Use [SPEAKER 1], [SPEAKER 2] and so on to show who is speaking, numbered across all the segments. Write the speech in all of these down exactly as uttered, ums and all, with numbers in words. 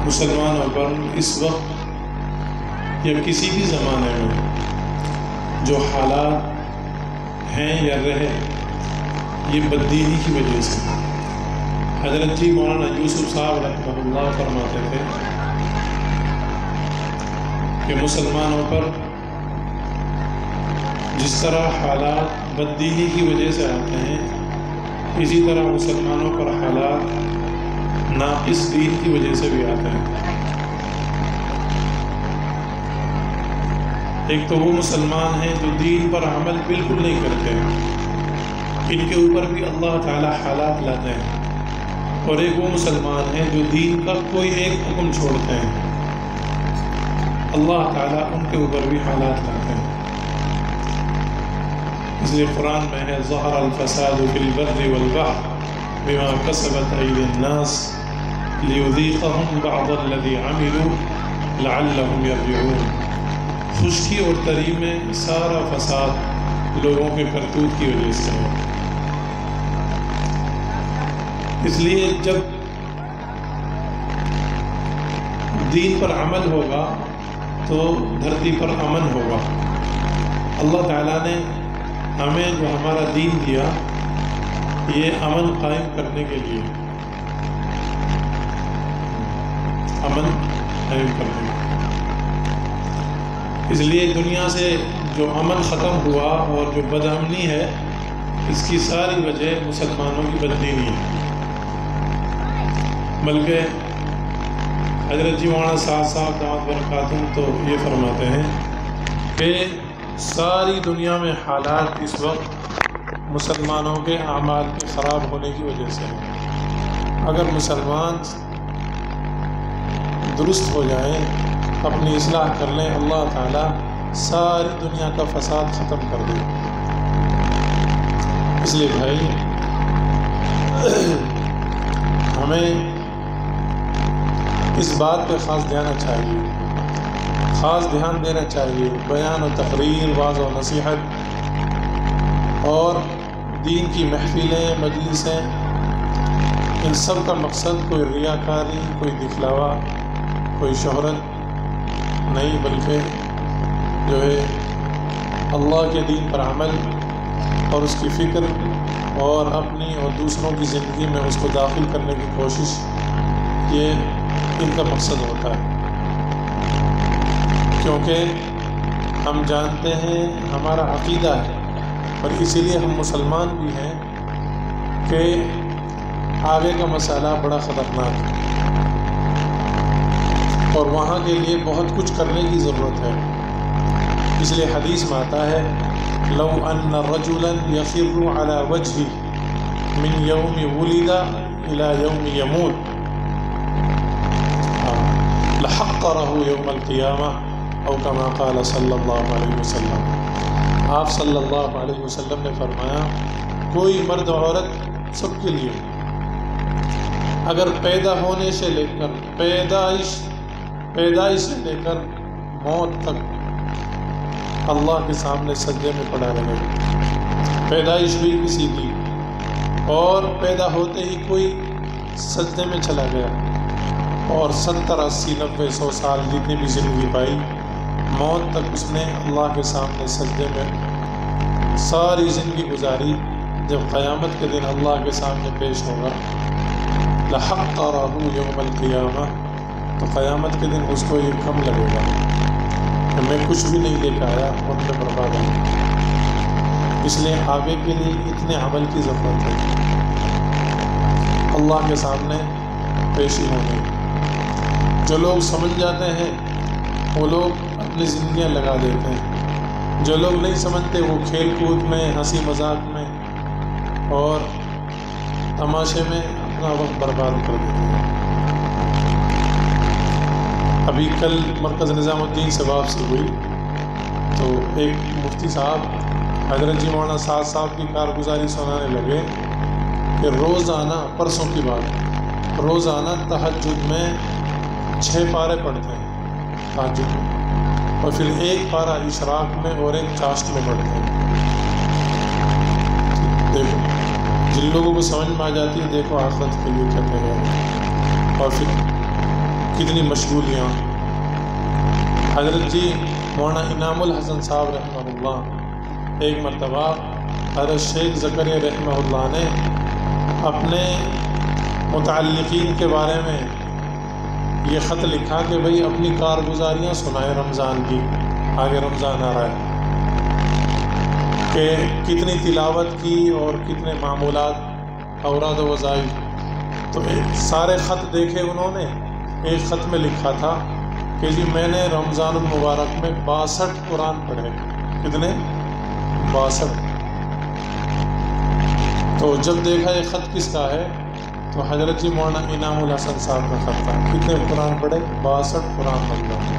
[SPEAKER 1] مسلمانوں پر اس وقت یا کسی بھی زمانے میں جو حالات ہیں یا رہے یہ بددینی کی وجہ سے. حضرت جی مولانا یوسف صاحب رحمہ اللہ فرماتے تھے کہ مسلمانوں پر جس طرح حالات بددینی کی وجہ سے آتے ہیں اسی طرح مسلمانوں پر حالات ناقص دین کی وجہ سے بھی آتے ہیں. ایک تو وہ مسلمان ہیں جو دین پر عمل بالکل نہیں کرتے، ان کے اوپر بھی اللہ تعالی حالات لاتے ہیں، اور ایک وہ مسلمان ہیں جو دین کا کوئی ایک حکم چھوڑتے ہیں، اللہ تعالیٰ ان کے اوپر بھی حالات لاتے ہیں. اس لیے قرآن میں ہے ظہر الفساد فی البر والبحر بما کسبت ایدی الناس لیذیقہم بعض الذی عملوا لعلہم یرجعون. خشکی اور تری میں سارا فساد لوگوں کے کرتوت کی وجہ سے ہے. اس لیے جب دین پر عمل ہوگا تو دھرتی پر امن ہوگا. اللہ تعالیٰ نے ہمیں جو ہمارا دین دیا یہ امن قائم کرنے کے لیے، امن قائم کرنے کے لیے. اس لیے دنیا سے جو امن ختم ہوا اور جو بدامنی ہے اس کی ساری وجہ مسلمانوں کی بددینی ہے. بلکہ حضرت جی مولانا صاحب صاحب دامت برکاتہم تو یہ فرماتے ہیں کہ ساری دنیا میں حالات اس وقت مسلمانوں کے اعمال کے خراب ہونے کی وجہ سے ہیں. اگر مسلمان درست ہو جائیں، اپنی اصلاح کر لیں، اللہ تعالیٰ ساری دنیا کا فساد ختم کر دے. اس لیے بھائی ہمیں اس بات پہ خاص دینا چاہیے خاص دھیان دینا چاہیے بیان و تقریر، واعظ و نصیحت اور دین کی محفلیں، مجلسیں، ان سب کا مقصد کوئی ریاکاری، کوئی دکھلاوا، کوئی شہرت نہیں، بلکہ جو ہے اللہ کے دین پر عمل اور اس کی فکر اور اپنی اور دوسروں کی زندگی میں اس کو داخل کرنے کی کوشش، یہ ان کا مقصد ہوتا ہے. کیونکہ ہم جانتے ہیں ہمارا عقیدہ ہے اور اسی لیے ہم مسلمان بھی ہیں کہ آگے کا مسئلہ بڑا خطرناک ہے اور وہاں کے لیے بہت کچھ کرنے کی ضرورت ہے. اس لیے حدیث میں آتا ہے لو ان رجلا یفر علی وجہہ من یوم ولد الی یوم یموت لحقرہ یوم القیامہ او کما قال صلی اللہ علیہ وسلم. آپ صلی اللہ علیہ وسلم نے فرمایا کوئی مرد عورت سب کے لیے اگر پیدا ہونے سے لے کر پیدائش پیدائش سے لے کر موت تک اللہ کے سامنے سجدے میں پڑا رہے، پیدائش ہوئی کسی کی اور پیدا ہوتے ہی کوئی سجدے میں چلا گیا اور ستر اسی نوے سو سال جتنی بھی زندگی پائی، موت تک اس نے اللہ کے سامنے سجدے میں ساری زندگی گزاری. جب قیامت کے دن اللہ کے سامنے پیش ہوگا لحقرہ یوم القیامہ، تو قیامت کے دن اس کو یہ کم لگے گا کہ میں کچھ بھی نہیں لے کے آیا اور میں برباد ہوں. اس لیے آگے کے لیے اتنے عمل کی ضرورت ہے اللہ کے سامنے پیشی ہونے. جو لوگ سمجھ جاتے ہیں وہ لوگ اپنی زندگیاں لگا دیتے ہیں، جو لوگ نہیں سمجھتے وہ کھیل کود میں، ہنسی مذاق میں اور تماشے میں اپنا وقت برباد کر دیتے ہیں. ابھی کل مرکز نظام الدین سے واپسی ہوئی تو ایک مفتی صاحب حضرت جی مولانا سعد صاحب کی کارگزاری سنانے لگے کہ روزانہ، پرسوں کی بات، روزانہ تہجد میں چھ پارے پڑھتے ہیں تہجد میں، اور پھر ایک پارہ اشراق میں اور ایک چاشت میں پڑھتے ہیں. دیکھو جن لوگوں کو سمجھ میں آ جاتی ہے، دیکھو آخرت کے لیے کیا کہہ رہے ہیں. اور پھر کتنی مشغولیاں. حضرت جی مولانا انعام الحسن صاحب رحمہ اللہ ایک مرتبہ حضرت شیخ زکریا رحمہ اللہ نے اپنے متعلقین کے بارے میں یہ خط لکھا کہ بھئی اپنی کارگزاریاں سنائیں رمضان کی، آگے رمضان آ رہا ہے، کہ کتنی تلاوت کی اور کتنے معمولات اوراد و وظائف. تو سارے خط دیکھے انہوں نے، ایک خط میں لکھا تھا کہ جی میں نے رمضان المبارک میں باسٹھ قرآن پڑھے. کتنے؟ باسٹھ. تو جب دیکھا یہ خط کس کا ہے تو حضرت جی مولانا انعام الحسن صاحب کا خط تھا. کتنے قرآن پڑھے؟ باسٹھ قرآن پڑھے.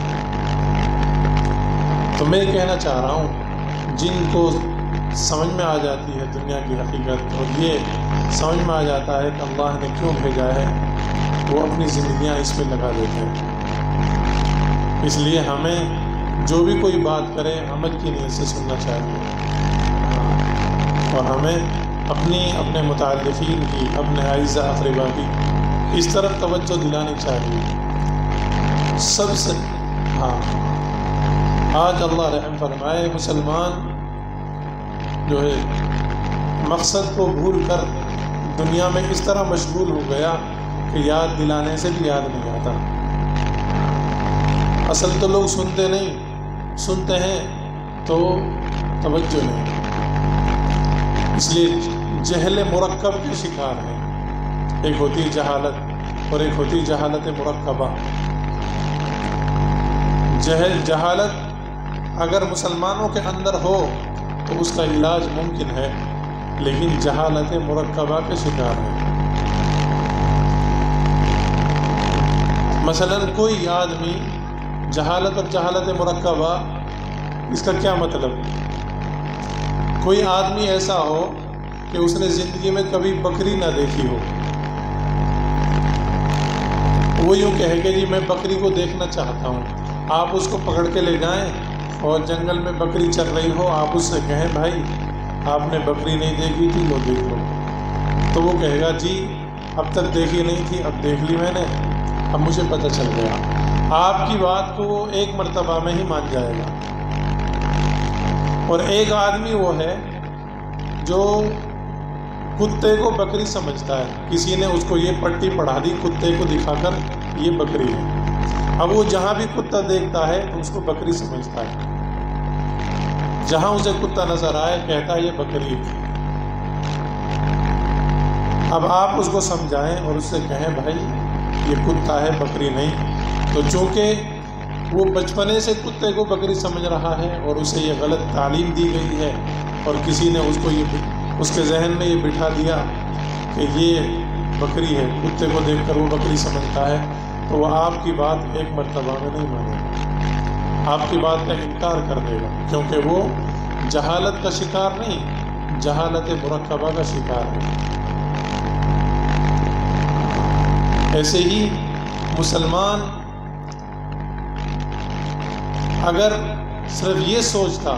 [SPEAKER 1] تو میں کہنا چاہ رہا ہوں جن کو سمجھ میں آ جاتی ہے دنیا کی حقیقت اور یہ سمجھ میں آ جاتا ہے کہ اللہ نے کیوں بھیجا ہے، وہ اپنی زندگیاں اس پہ لگا دیتے ہیں. اس لیے ہمیں جو بھی کوئی بات کرے عمل کی نیت سے سننا چاہیے، اور ہمیں اپنی اپنے متعلقین کی، اپنے اعزہ اقربا کی اس طرف توجہ دلانی چاہیے سب سے. ہاں آج اللہ رحم فرمائے مسلمان جو ہے مقصد کو بھول کر دنیا میں اس طرح مشغول ہو گیا کہ یاد دلانے سے بھی یاد نہیں آتا. اصل تو لوگ سنتے نہیں، سنتے ہیں تو توجہ نہیں. اس لیے جہل مرکب کے شکار ہیں. ایک ہوتی جہالت اور ایک ہوتی جہالت مرکبہ. جہل جہالت اگر مسلمانوں کے اندر ہو تو اس کا علاج ممکن ہے، لیکن جہالت مرکبہ کے شکار ہے. مثلا کوئی آدمی جہالت اور جہالت مرکبہ، اس کا کیا مطلب؟ کوئی آدمی ایسا ہو کہ اس نے زندگی میں کبھی بکری نہ دیکھی ہو، وہ یوں کہے کہ جی میں بکری کو دیکھنا چاہتا ہوں. آپ اس کو پکڑ کے لے جائیں اور جنگل میں بکری چل رہی ہو، آپ اس سے کہیں بھائی آپ نے بکری نہیں دیکھی تھی، لو دیکھ لو. تو وہ کہے گا جی اب تک دیکھی نہیں تھی، اب دیکھ لی میں نے، اب مجھے پتہ چل گیا. آپ کی بات کو وہ ایک مرتبہ میں ہی مان جائے گا. اور ایک آدمی وہ ہے جو کتے کو بکری سمجھتا ہے. کسی نے اس کو یہ پٹی پڑھا دی کتے کو دکھا کر یہ بکری ہے. اب وہ جہاں بھی کتا دیکھتا ہے تو اس کو بکری سمجھتا ہے. جہاں اسے کتا نظر آئے کہتا ہے یہ بکری ہے. اب آپ اس کو سمجھائیں اور اس سے کہیں بھائی یہ کتا ہے بکری نہیں. تو چونکہ وہ بچپنے سے کتے کو بکری سمجھ رہا ہے اور اسے یہ غلط تعلیم دی گئی ہے اور کسی نے اس کو یہ اس کے ذہن میں یہ بٹھا دیا کہ یہ بکری ہے، کتے کو دیکھ کر وہ بکری سمجھتا ہے، تو وہ آپ کی بات ایک مرتبہ میں نہیں مانے گا، آپ کی بات کا انکار کر دے گا، کیونکہ وہ جہالت کا شکار نہیں، جہالت مرکبہ کا شکار ہے. ایسے ہی مسلمان اگر صرف یہ سوچتا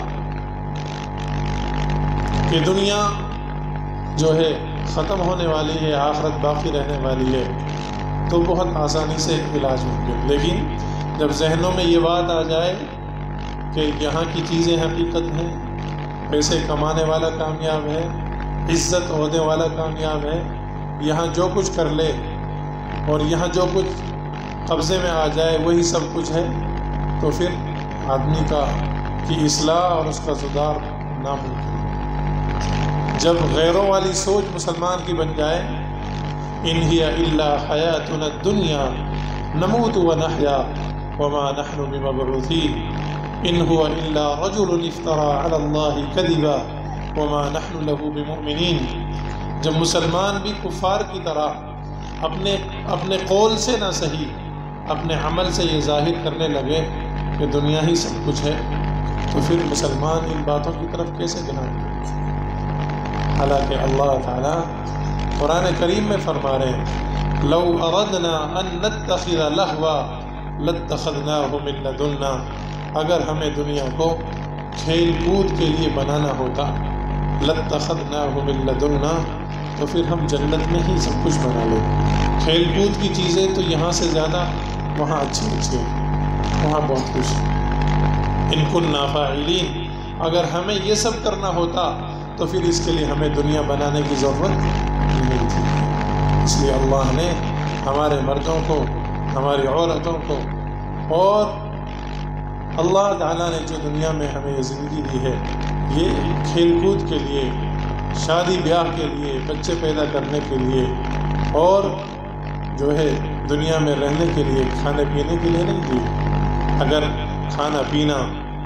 [SPEAKER 1] کہ دنیا جو ہے ختم ہونے والی ہے، آخرت باقی رہنے والی ہے، تو بہت آسانی سے علاج ممکن. لیکن جب ذہنوں میں یہ بات آ جائے کہ یہاں کی چیزیں حقیقت ہیں، پیسے کمانے والا کامیاب ہے، عزت عہدے والا کامیاب ہے، یہاں جو کچھ کر لے اور یہاں جو کچھ قبضے میں آ جائے وہی سب کچھ ہے، تو پھر آدمی کا کی اصلاح اور اس کا سدھار ناممکن ہے. جب غیروں والی سوچ مسلمان کی بن جائے، ان ہی الا حیاتنا الدنیا نموت ونحیا وما نحن بمبعوثین ان هو الا رجل افترى على الله كذبا وما نحن له بمؤمنین. جب مسلمان بھی کفار کی طرح اپنے اپنے قول سے نہ صحیح اپنے عمل سے یہ ظاہر کرنے لگے کہ دنیا ہی سب کچھ ہے، تو پھر مسلمان ان باتوں کی طرف کیسے دھیان دے؟ حالانکہ اللہ تعالیٰ قرآن کریم میں فرما رہے ہیں لو اردنا ان نتخذ لہوا لاتخذناہ من لدنا. اگر ہمیں دنیا کو کھیل کود کے لیے بنانا ہوتا لاتخذناہ من لدنا، تو پھر ہم جنت میں ہی سب کچھ بنا لیں. کھیل کود کی چیزیں تو یہاں سے زیادہ وہاں اچھے اچھے وہاں بہت خوش ان کننا فاعلین، اگر ہمیں یہ سب کرنا ہوتا تو پھر اس کے لیے ہمیں دنیا بنانے کی ضرورت نہیں تھی۔ اس لیے اللہ نے ہمارے مردوں کو، ہماری عورتوں کو، اور اللہ تعالیٰ نے جو دنیا میں ہمیں یہ زندگی دی ہے، یہ کھیل کود کے لیے، شادی بیاہ کے لیے، بچے پیدا کرنے کے لیے، اور جو ہے دنیا میں رہنے کے لیے، کھانے پینے کے لیے نہیں دی۔ اگر کھانا پینا،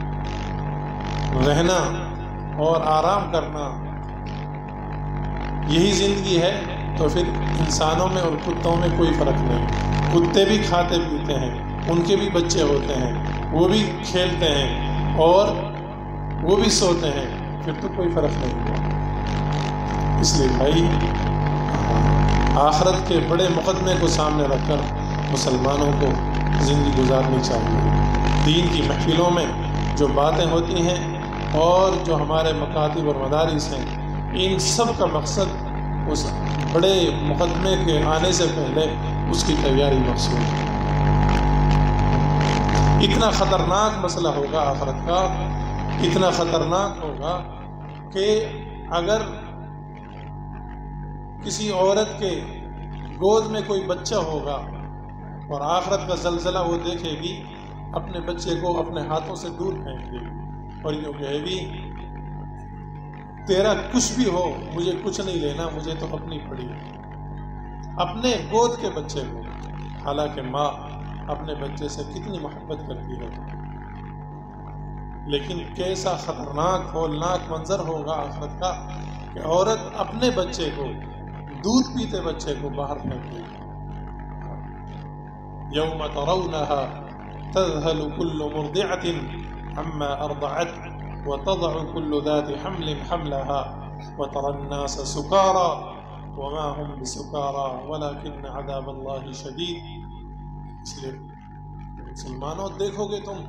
[SPEAKER 1] رہنا اور آرام کرنا یہی زندگی ہے تو پھر انسانوں میں اور کتوں میں کوئی فرق نہیں۔ کتے بھی کھاتے پیتے ہیں، ان کے بھی بچے ہوتے ہیں، وہ بھی کھیلتے ہیں اور وہ بھی سوتے ہیں، پھر تو کوئی فرق نہیں ہوا۔ اس لیے بھائی آخرت کے بڑے مقدمے کو سامنے رکھ کر مسلمانوں کو زندگی گزارنی چاہیے۔ دین کی محفلوں میں جو باتیں ہوتی ہیں اور جو ہمارے مکاتب اور مدارس ہیں، ان سب کا مقصد اس بڑے مقدمے کے آنے سے پہلے اس کی تیاری مقصود ہے۔ اتنا خطرناک مسئلہ ہوگا آخرت کا، اتنا خطرناک ہوگا کہ اگر کسی عورت کے گود میں کوئی بچہ ہوگا اور آخرت کا زلزلہ وہ دیکھے گی، اپنے بچے کو اپنے ہاتھوں سے دور پھینک دے گی اور یوں کہے گی تیرا کچھ بھی ہو مجھے کچھ نہیں لینا، مجھے تو اپنی پڑی اپنے گود کے بچے کو۔ حالانکہ ماں اپنے بچے سے کتنی محبت کرتی ہے، لیکن کیسا خطرناک ہولناک منظر ہوگا آخرت کا کہ عورت اپنے بچے کو، دودھ پیتے بچے کو باہر پھینک دے گی۔ یوم ترونها تذهل كل مرضعة عما ارضعت وتضع كل ذات حمل حملها وترى الناس سكارى وما هم بسكارى ولكن عذاب الله شديد۔ اس لیے مسلمانوں دیکھو گے تم،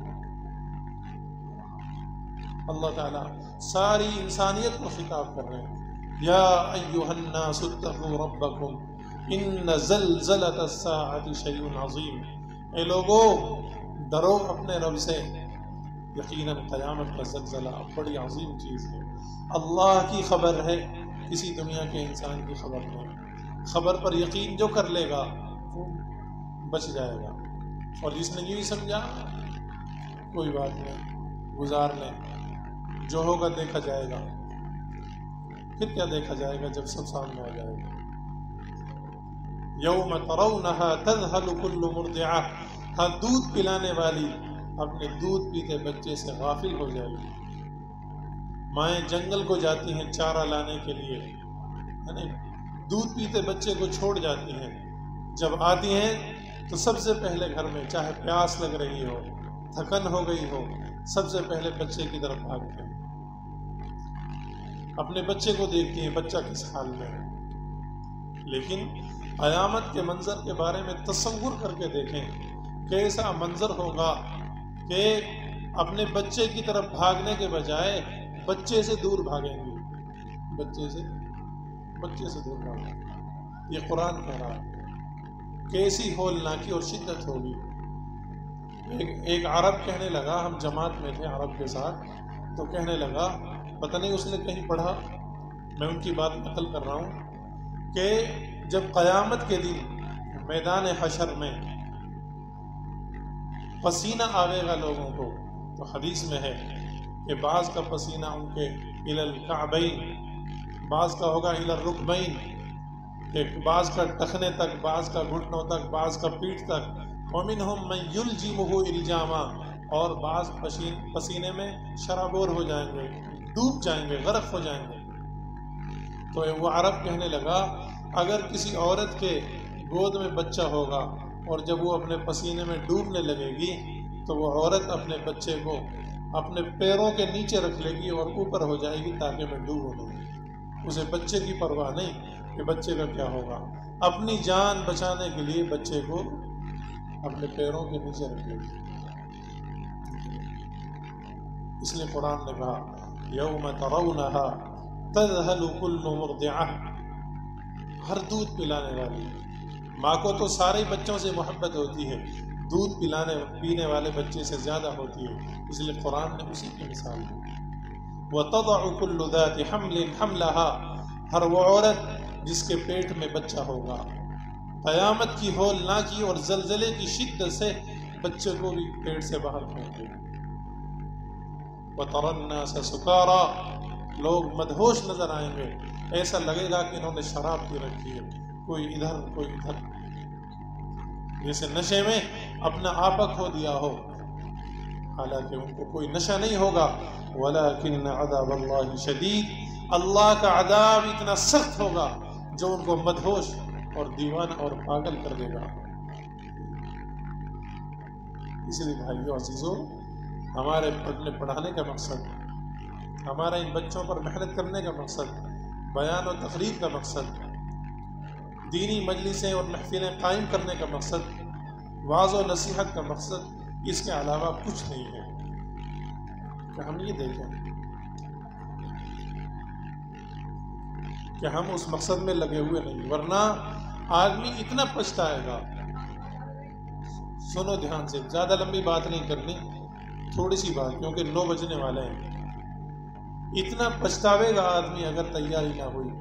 [SPEAKER 1] اللہ تعالیٰ ساری انسانیت کو خطاب کر رہے ہیں، یا ایھا الناس اتقوا ربکم ان زلزلۃ الساعۃ شیء عظیم۔ اے لوگو ڈرو اپنے رب سے، یقیناً قیامت کا زلزلہ بڑی عظیم چیز ہے۔ اللہ کی خبر ہے، کسی دنیا کے انسان کی خبر نہیں۔ خبر پر یقین جو کر لے گا وہ بچ جائے گا، اور جس نے یوں سمجھا کوئی بات نہیں، گزار لیں، جو ہوگا دیکھا جائے گا۔ پھر کیا دیکھا جائے گا جب سب سامنے آ جائے گا؟ یوم ترونها تذهل كل مرضعة، ہاں دودھ پلانے والی اپنے دودھ پیتے بچے سے غافل ہو جائے گی۔ مائیں جنگل کو جاتی ہیں چارہ لانے کے لیے، یعنی دودھ پیتے بچے کو چھوڑ جاتی ہیں، جب آتی ہیں تو سب سے پہلے گھر میں چاہے پیاس لگ رہی ہو، تھکن ہو گئی ہو، سب سے پہلے بچے کی طرف بھاگتے ہیں، اپنے بچے کو دیکھتی ہیں بچہ کس حال میں ہے۔ لیکن قیامت کے منظر کے بارے میں تصور کر کے دیکھیں، کیسا منظر ہوگا کہ اپنے بچے کی طرف بھاگنے کے بجائے بچے سے دور بھاگیں گے، بچے سے بچے سے دور بھاگیں گے۔ یہ قرآن کہہ رہا ہے، کیسی ہولناکی اور شدت ہوگی۔ ایک, ایک عرب کہنے لگا، ہم جماعت میں تھے عرب کے ساتھ، تو کہنے لگا، پتہ نہیں اس نے کہیں پڑھا، میں ان کی بات نقل کر رہا ہوں، کہ جب قیامت کے دن میدان حشر میں پسینہ آئے گا لوگوں کو، تو حدیث میں ہے کہ بعض کا پسینہ ان کے الی الکعبین، بعض کا ہوگا الی الرکبین، کہ بعض کا ٹخنے تک، بعض کا گھٹنوں تک، بعض کا پیٹھ تک، ومنہم من یلجمہ الجاما، اور بعض پسینے میں شرابور ہو جائیں گے، ڈوب جائیں گے، غرق ہو جائیں گے۔ تو وہ عرب کہنے لگا، اگر کسی عورت کے گود میں بچہ ہوگا اور جب وہ اپنے پسینے میں ڈوبنے لگے گی تو وہ عورت اپنے بچے کو اپنے پیروں کے نیچے رکھ لے گی اور اوپر ہو جائے گی تاکہ میں ڈوبوں نہیں۔ اسے بچے کی پرواہ نہیں کہ بچے کا کیا ہوگا، اپنی جان بچانے کے لیے بچے کو اپنے پیروں کے نیچے رکھ لے گی۔ اس لیے قرآن نے کہا، یوم ترونها تذهل كل مرضعة، ہر دودھ پلانے والی ماں کو تو سارے بچوں سے محبت ہوتی ہے، دودھ پلانے پینے والے بچے سے زیادہ ہوتی ہے، اس لیے قرآن نے اسی کی مثال دی۔ وَتَضَعُ كُلُّ ذَاتِ حَمْلٍ حَمْلَهَا، ہر وہ عورت جس کے پیٹ میں بچہ ہوگا، قیامت کی ہولناکی اور زلزلے کی شدت سے بچے کو بھی پیٹ سے باہر پھینک دے گی۔ وَتَرَى النَّاسَ سُكَارَىٰ، لوگ مدہوش نظر آئیں گے، ایسا لگے گا کہ انہوں نے شراب پی رکھی ہے، کوئی ادھر کوئی ادھر، جیسے نشے میں اپنا آپا کھو دیا ہو، حالانکہ ان کو کوئی نشہ نہیں ہوگا۔ وَلَكِنَّ عَذَابَ اللَّهِ شَدِيدٌ، اللہ کا عذاب اتنا سخت ہوگا جو ان کو مدہوش اور دیوانہ اور پاگل کر دے گا۔ اس لیے بھائیو عزیزو، ہمارے پڑھنے پڑھانے کا مقصد، ہمارا ان بچوں پر محنت کرنے کا مقصد، بیان و تقریر کا مقصد، دینی مجلسیں اور محفلیں قائم کرنے کا مقصد، وعظ و نصیحت کا مقصد، اس کے علاوہ کچھ نہیں ہے۔ کہ ہم یہ دیکھیں کہ ہم اس مقصد میں لگے ہوئے نہیں، ورنہ آدمی اتنا پچھتائے گا۔ سنو دھیان سے، زیادہ لمبی بات نہیں کرنی، تھوڑی سی بات، کیونکہ نو بجنے والے ہیں۔ اتنا پچھتاوے گا آدمی اگر تیاری نہ ہوئی،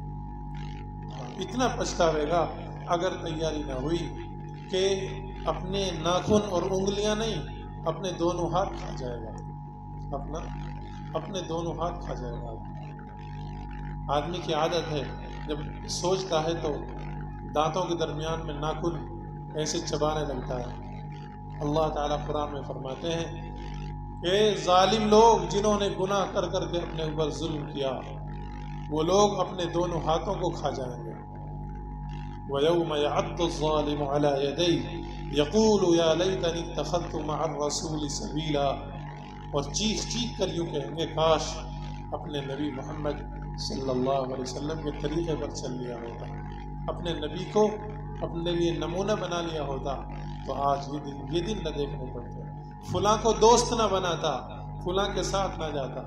[SPEAKER 1] اتنا پچھتاوے گا اگر تیاری نہ ہوئی کہ اپنے ناخن اور انگلیاں نہیں، اپنے دونوں ہاتھ کھا جائے گا، اپنا اپنے دونوں ہاتھ کھا جائے گا۔ آدمی کی عادت ہے جب سوچتا ہے تو دانتوں کے درمیان میں ناخن ایسے چبانے لگتا ہے۔ اللہ تعالیٰ قرآن میں فرماتے ہیں کہ ظالم لوگ جنہوں نے گناہ کر کر کے اپنے اوپر ظلم کیا، وہ لوگ اپنے دونوں ہاتھوں کو کھا جائیں گے۔ وَيَوْمَ يَعَضُّ الظَّالِمُ عَلَى يَدَيْهِ يَقُولُ يَا لَيْتَنِي اتَّخَذْتُ مَعَ الرَّسُولِ سَبِيلًا، اور چیخ چیخ کر یوں کہیں گے کاش اپنے نبی محمد صلی اللہ علیہ وسلم کے طریقے پر چل لیا ہوتا، اپنے نبی کو اپنے لیے نمونہ بنا لیا ہوتا، تو آج یہ دن یہ دن نہ دیکھنے پڑتے، فلاں کو دوست نہ بناتا، فلاں کے ساتھ نہ جاتا،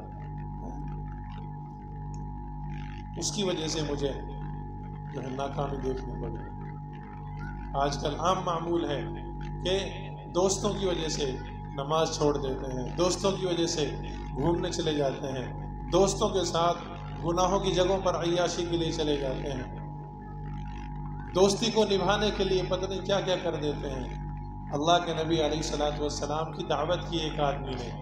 [SPEAKER 1] اس کی وجہ سے مجھے جو ہے ناکامی دیکھنی پڑی۔ آج کل عام معمول ہے کہ دوستوں کی وجہ سے نماز چھوڑ دیتے ہیں، دوستوں کی وجہ سے گھومنے چلے جاتے ہیں، دوستوں کے ساتھ گناہوں کی جگہوں پر عیاشی کے لیے چلے جاتے ہیں، دوستی کو نبھانے کے لیے پتہ نہیں کیا کیا کر دیتے ہیں۔ اللہ کے نبی علیہ الصلوۃ والسلام کی دعوت کی ایک آدمی نے،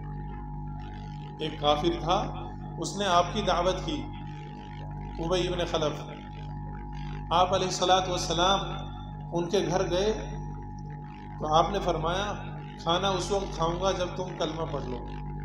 [SPEAKER 1] ایک کافر تھا، اس نے آپ کی دعوت کی، ابی بن خلف۔ آپ علیہ الصلوۃ والسلام ان کے گھر گئے تو آپ نے فرمایا کھانا اس وقت کھاؤں گا جب تم کلمہ پڑھ لو،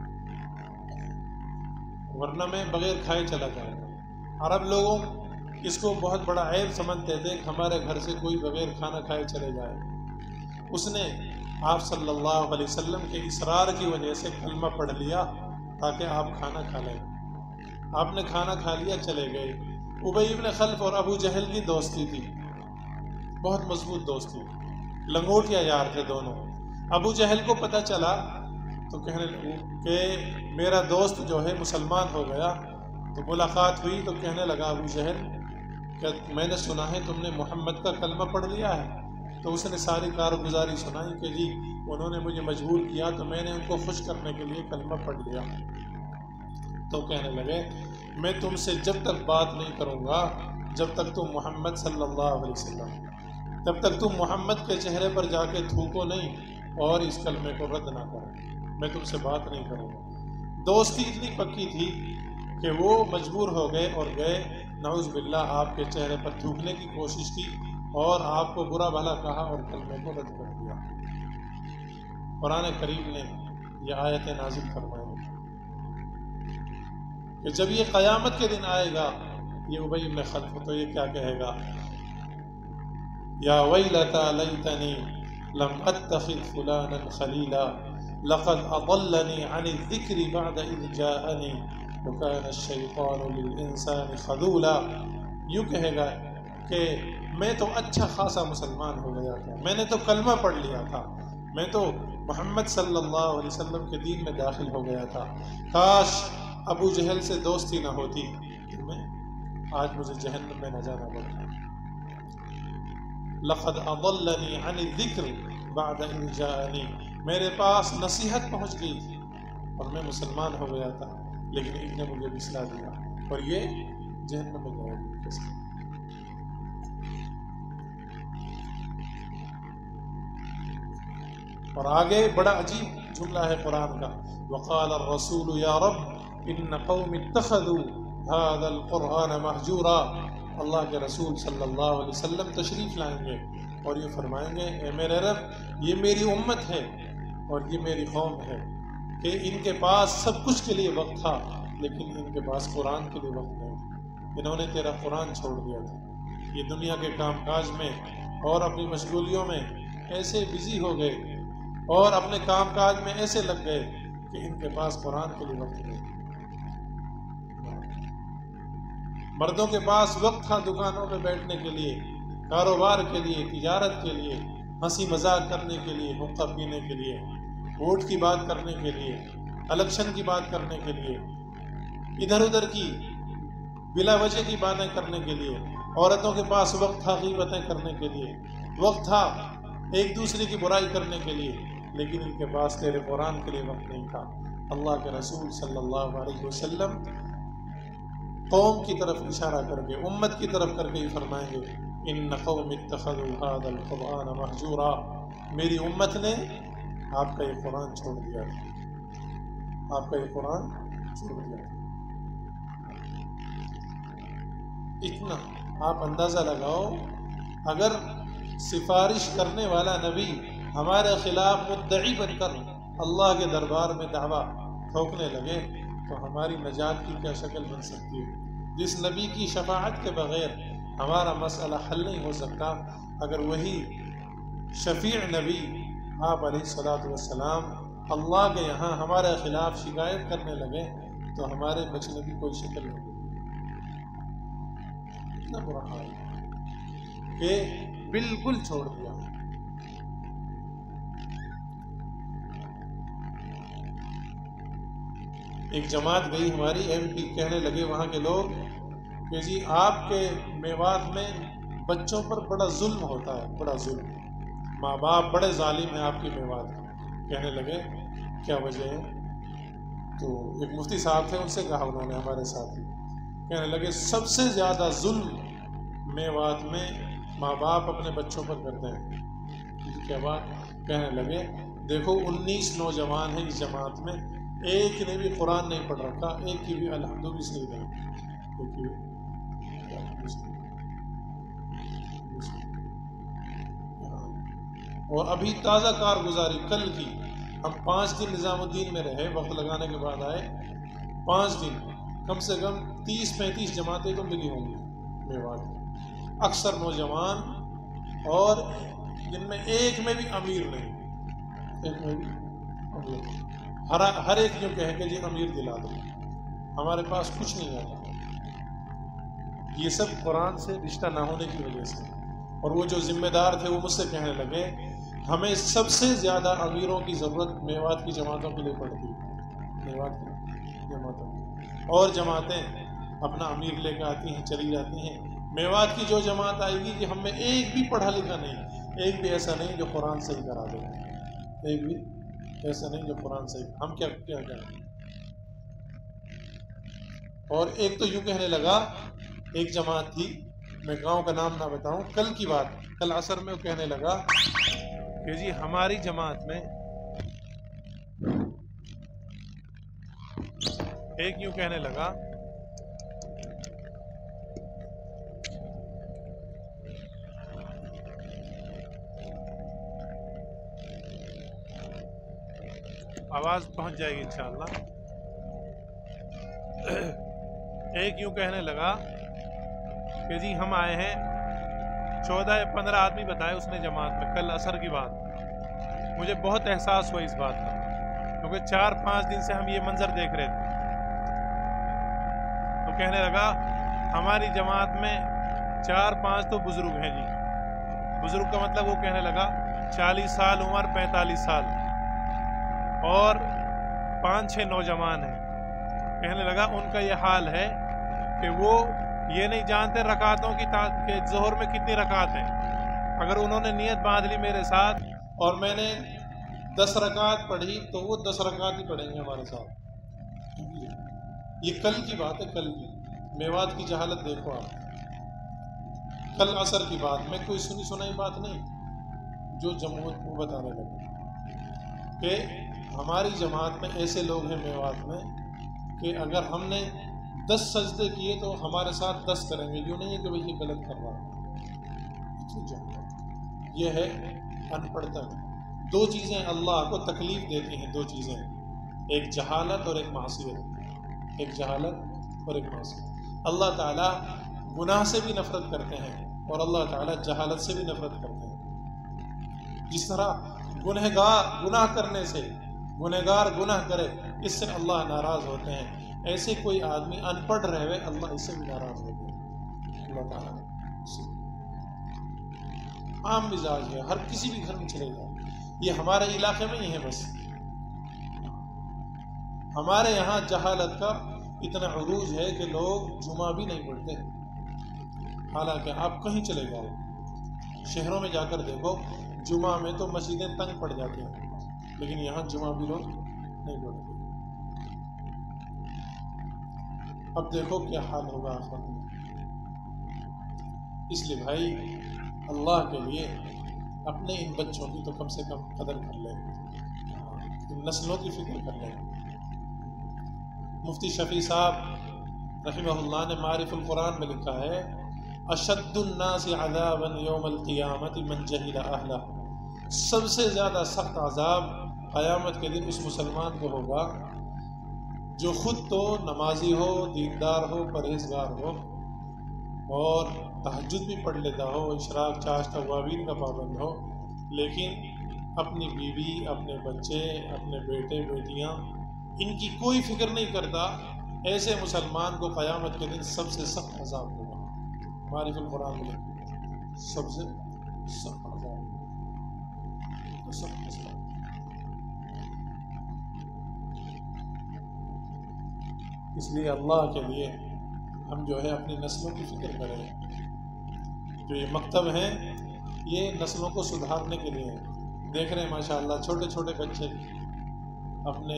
[SPEAKER 1] ورنہ میں بغیر کھائے چلا جاؤں گا۔ عرب لوگوں اس کو بہت بڑا عیب سمجھتے تھے کہ ہمارے گھر سے کوئی بغیر کھانا کھائے چلے جائے۔ اس نے آپ صلی اللہ علیہ وسلم کے اصرار کی وجہ سے کلمہ پڑھ لیا تاکہ آپ کھانا کھا لیں۔ آپ نے کھانا کھا لیا، چلے گئے۔ ابی بن خلف اور ابو جہل کی دوستی تھی، بہت مضبوط دوستی، لنگوٹیا یار تھے دونوں۔ ابو جہل کو پتہ چلا تو کہنے لگا کہ میرا دوست جو ہے مسلمان ہو گیا، تو ملاقات ہوئی تو کہنے لگا ابو جہل کہ میں نے سنا ہے تم نے محمد کا کلمہ پڑھ لیا ہے۔ تو اس نے ساری کارگزاری سنائی کہ جی انہوں نے مجھے مجبور کیا تو میں نے ان کو خوش کرنے کے لیے کلمہ پڑھ لیا۔ تو کہنے لگے میں تم سے جب تک بات نہیں کروں گا جب تک تم محمد صلی اللہ علیہ وسلم، تب تک تم محمد کے چہرے پر جا کے تھوکو نہیں اور اس کلمے کو رد نہ کرو، میں تم سے بات نہیں کروں گا۔ دوستی اتنی پکی تھی کہ وہ مجبور ہو گئے اور گئے، نعوذ باللہ آپ کے چہرے پر تھوکنے کی کوشش کی اور آپ کو برا بھلا کہا اور کلمے کو رد کر دیا۔ قرآن کریم نے یہ آیتیں نازل فرمائی کہ جب یہ قیامت کے دن آئے گا، یہ ابی بن خلف تو یہ کیا کہے گا، یا ویلتی لیتنی لم اتخذ فلانا خلیلا لقد اضلنی عن الذکر بعد اذ جاءنی وکان الشیطان للانسان خذولا۔ یوں کہے گا کہ میں تو اچھا خاصا مسلمان ہو گیا تھا، میں نے تو کلمہ پڑھ لیا تھا، میں تو محمد صلی اللہ علیہ وسلم کے دین میں داخل ہو گیا تھا، کاش ابو جہل سے دوستی نہ ہوتی تو میں آج مجھے جہنم میں نہ جانا پڑتا۔ لقد اضلنی عن الذکر بعد إذ جاءني، میرے پاس نصیحت پہنچ گئی تھی اور میں مسلمان ہو گیا تھا، لیکن ایک نے مجھے بسلا دیا اور یہ جہنم میں گیا۔ اور آگے بڑا عجیب جملہ ہے قرآن کا، وقال الرسول یا رب ان قوم اتخذوا هذا القرآن مہجورا۔ اللہ کے رسول صلی اللہ علیہ وسلم تشریف لائیں گے اور یہ فرمائیں گے اے میرے رب یہ میری امت ہے اور یہ میری قوم ہے کہ ان کے پاس سب کچھ کے لیے وقت تھا لیکن ان کے پاس قرآن کے لیے وقت نہیں، انہوں نے تیرا قرآن چھوڑ دیا تھا، یہ دنیا کے کام کاج میں اور اپنی مشغولیوں میں ایسے بزی ہو گئے اور اپنے کام کاج میں ایسے لگ گئے کہ ان کے پاس قرآن کے لیے وقت نہیں۔ مردوں کے پاس وقت تھا دکانوں پہ بیٹھنے کے لیے، کاروبار کے لیے، تجارت کے لیے، ہنسی مذاق کرنے کے لیے، حقہ پینے کے لیے، ووٹ کی بات کرنے کے لیے، الیکشن کی بات کرنے کے لیے، ادھر ادھر کی بلا وجہ کی باتیں کرنے کے لیے۔ عورتوں کے پاس وقت تھا غیبتیں کرنے کے لیے، وقت تھا ایک دوسرے کی برائی کرنے کے لیے، لیکن ان کے پاس تیرے قرآن کے لیے وقت نہیں تھا۔ اللہ کے رسول صلی اللہ علیہ وسلم قوم کی طرف اشارہ کر کے، امت کی طرف کر کے ہی فرمائیں گے ان قوم اتخذوا هذا القرآن مہجورا، میری امت نے آپ کا یہ قرآن چھوڑ دیا تھا، آپ کا یہ قرآن چھوڑ دیا تھا۔ اتنا آپ اندازہ لگاؤ، اگر سفارش کرنے والا نبی ہمارے خلاف مدعی بن کر اللہ کے دربار میں دعویٰ ٹھوکنے لگے تو ہماری نجات کی کیا شکل بن سکتی ہے؟ جس نبی کی شفاعت کے بغیر ہمارا مسئلہ حل نہیں ہو سکتا، اگر وہی شفیع نبی آپ علیہ الصلوۃ والسلام اللہ کے یہاں ہمارے خلاف شکایت کرنے لگے تو ہمارے بچنے کی کوئی شکل نہیں ہوگی۔ اتنا برا حال کہ بالکل چھوڑ دیا۔ ایک جماعت گئی ہماری ایم پی، کہنے لگے وہاں کے لوگ کہ جی آپ کے میوات میں بچوں پر بڑا ظلم ہوتا ہے، بڑا ظلم، ماں باپ بڑے ظالم ہیں آپ کی میوات میں۔ کہنے لگے کیا وجہ ہے؟ تو ایک مفتی صاحب تھے، ان سے کہا انہوں نے ہمارے ساتھی، کہنے لگے سب سے زیادہ ظلم میوات میں ماں باپ اپنے بچوں پر کرتے ہیں۔ کیا بات؟ کہنے لگے دیکھو انیس نوجوان ہیں اس جماعت میں، ایک نے بھی قرآن نہیں پڑھ رکھا، ایک کی بھی الحمد بھی صحیح نہیں، اور ابھی تازہ کارگزاری کل کی، ہم پانچ دن نظام الدین میں رہے، وقت لگانے کے بعد آئے، پانچ دن کم سے کم تیس پینتیس جماعتیں تو ملی ہوں گی میوات میں، اکثر نوجوان، اور جن میں ایک میں بھی امیر نہیں، ایک میں بھی امیر نہیں، ہر ہر ایک جو کہے کہ جی امیر دلا دو، ہمارے پاس کچھ نہیں آتا۔ یہ سب قرآن سے رشتہ نہ ہونے کی وجہ سے۔ اور وہ جو ذمہ دار تھے وہ مجھ سے کہنے لگے ہمیں سب سے زیادہ امیروں کی ضرورت میوات کی جماعتوں کے لیے پڑتی ہے، میوات کی جماعتوں، اور جماعتیں اپنا امیر لے کے آتی ہیں چلی جاتی ہیں۔ میوات کی جو جماعت آئے گی کہ ہم میں ایک بھی پڑھا لکھا نہیں، ایک بھی ایسا نہیں جو قرآن صحیح کرا دے، ایک بھی ایسا نہیں جو قرآن صحیح، ہم کیا کیا کریں؟ اور ایک تو یوں کہنے لگا، ایک جماعت تھی، میں گاؤں کا نام نہ بتاؤں، کل کی بات، کل عصر میں وہ کہنے لگا کہ جی ہماری جماعت میں ایک یوں کہنے لگا آواز پہنچ جائے گی انشاءاللہ۔ ایک یوں کہنے لگا کہ جی ہم آئے ہیں، چودہ یا پندرہ آدمی بتائے اس نے جماعت میں، کل عصر کی بات۔ مجھے بہت احساس ہوا اس بات کا، کیونکہ چار پانچ دن سے ہم یہ منظر دیکھ رہے تھے۔ تو کہنے لگا ہماری جماعت میں چار پانچ تو بزرگ ہیں جی، بزرگ کا مطلب وہ کہنے لگا چالیس سال عمر، پینتالیس سال، اور پانچ چھ نوجوان ہیں۔ کہنے لگا ان کا یہ حال ہے کہ وہ یہ نہیں جانتے رکعتوں کی کہ ظہر میں کتنی رکعت ہیں، اگر انہوں نے نیت باندھ لی میرے ساتھ اور میں نے دس رکعت پڑھی تو وہ دس رکعت ہی پڑھیں گے ہمارے ساتھ. یہ کل کی بات ہے، کل کی. میوات کی جہالت دیکھو آپ. کل عصر کی بات، میں کوئی سنی سنائی بات نہیں، جو جمہوریت کو بتانے لگے کہ ہماری جماعت میں ایسے لوگ ہیں میوات میں کہ اگر ہم نے دس سجدے کیے تو ہمارے ساتھ دس کریں گے. یوں نہیں ہے کہ بھئی یہ غلط کر رہا ہے. یہ ہے ان پڑھتا. دو چیزیں اللہ کو تکلیف دیتی ہیں، دو چیزیں، ایک جہالت اور ایک معصیت. ایک جہالت اور ایک معصیت. اللہ تعالیٰ گناہ سے بھی نفرت کرتے ہیں اور اللہ تعالیٰ جہالت سے بھی نفرت کرتے ہیں. جس طرح گنہگار گناہ کرنے سے، گنہگار گناہ کرے اس سے اللہ ناراض ہوتے ہیں، ایسے کوئی آدمی ان پڑھ رہے ہوئے اللہ اس سے بھی ناراض ہوتے ہیں. اللہ تعالیٰ عام مزاج ہے، ہر کسی بھی گھر میں چلے جائے. یہ ہمارے علاقے میں ہی ہے. بس ہمارے یہاں جہالت کا اتنا عروج ہے کہ لوگ جمعہ بھی نہیں پڑھتے. حالانکہ آپ کہیں چلے جاؤ، شہروں میں جا کر دیکھو، جمعہ میں تو مسجدیں تنگ پڑ جاتی ہیں، لیکن یہاں جمعہ بھی لوگ نہیں پڑھتے. اب دیکھو کیا حال ہوگا آخرت میں. اس لیے بھائی اللہ کے لیے اپنے ان بچوں کی تو کم سے کم قدر کر لیں، ان نسلوں کی فکر کر لیں. مفتی شفیع صاحب رحمہ اللہ نے معارف القرآن میں لکھا ہے، اشد الناس عذابا یوم القیامت من جہل اہلہ. سب سے زیادہ سخت عذاب قیامت کے دن اس مسلمان کو ہوگا جو خود تو نمازی ہو، دیندار ہو، پرہیزگار ہو اور تہجد بھی پڑھ لیتا ہو، اشراق چاشت اوابین کا پابند ہو، لیکن اپنی بیوی، اپنے بچے، اپنے بیٹے بیٹیاں، ان کی کوئی فکر نہیں کرتا. ایسے مسلمان کو قیامت کے دن سب سے سخت عذاب ہوگا. معارف القرآن میں سب سے سخت عذاب، سخت عذاب. اس لیے اللہ کے لیے ہم جو ہے اپنی نسلوں کی فکر کریں. جو یہ مکتب ہیں یہ نسلوں کو سدھارنے کے لیے ہیں. دیکھ رہے ہیں ماشاءاللہ چھوٹے چھوٹے بچے اپنے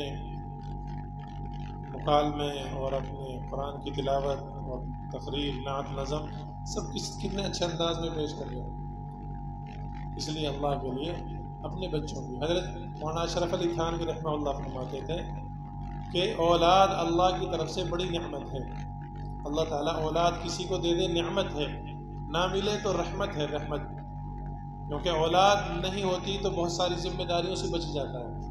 [SPEAKER 1] مکالمے اور اپنے قرآن کی تلاوت اور تقریر، نعت، نظم سب کس کتنے اچھے انداز میں پیش کر رہے ہیں. اس لیے اللہ کے لیے اپنے بچوں کی، حضرت مولانا اشرف علی تھانوی رحمہ اللہ فرماتے تھے کہ اولاد اللہ کی طرف سے بڑی نعمت ہے. اللہ تعالیٰ اولاد کسی کو دے دے نعمت ہے، نہ ملے تو رحمت ہے، رحمت. کیونکہ اولاد نہیں ہوتی تو بہت ساری ذمہ داریوں سے بچ جاتا ہے.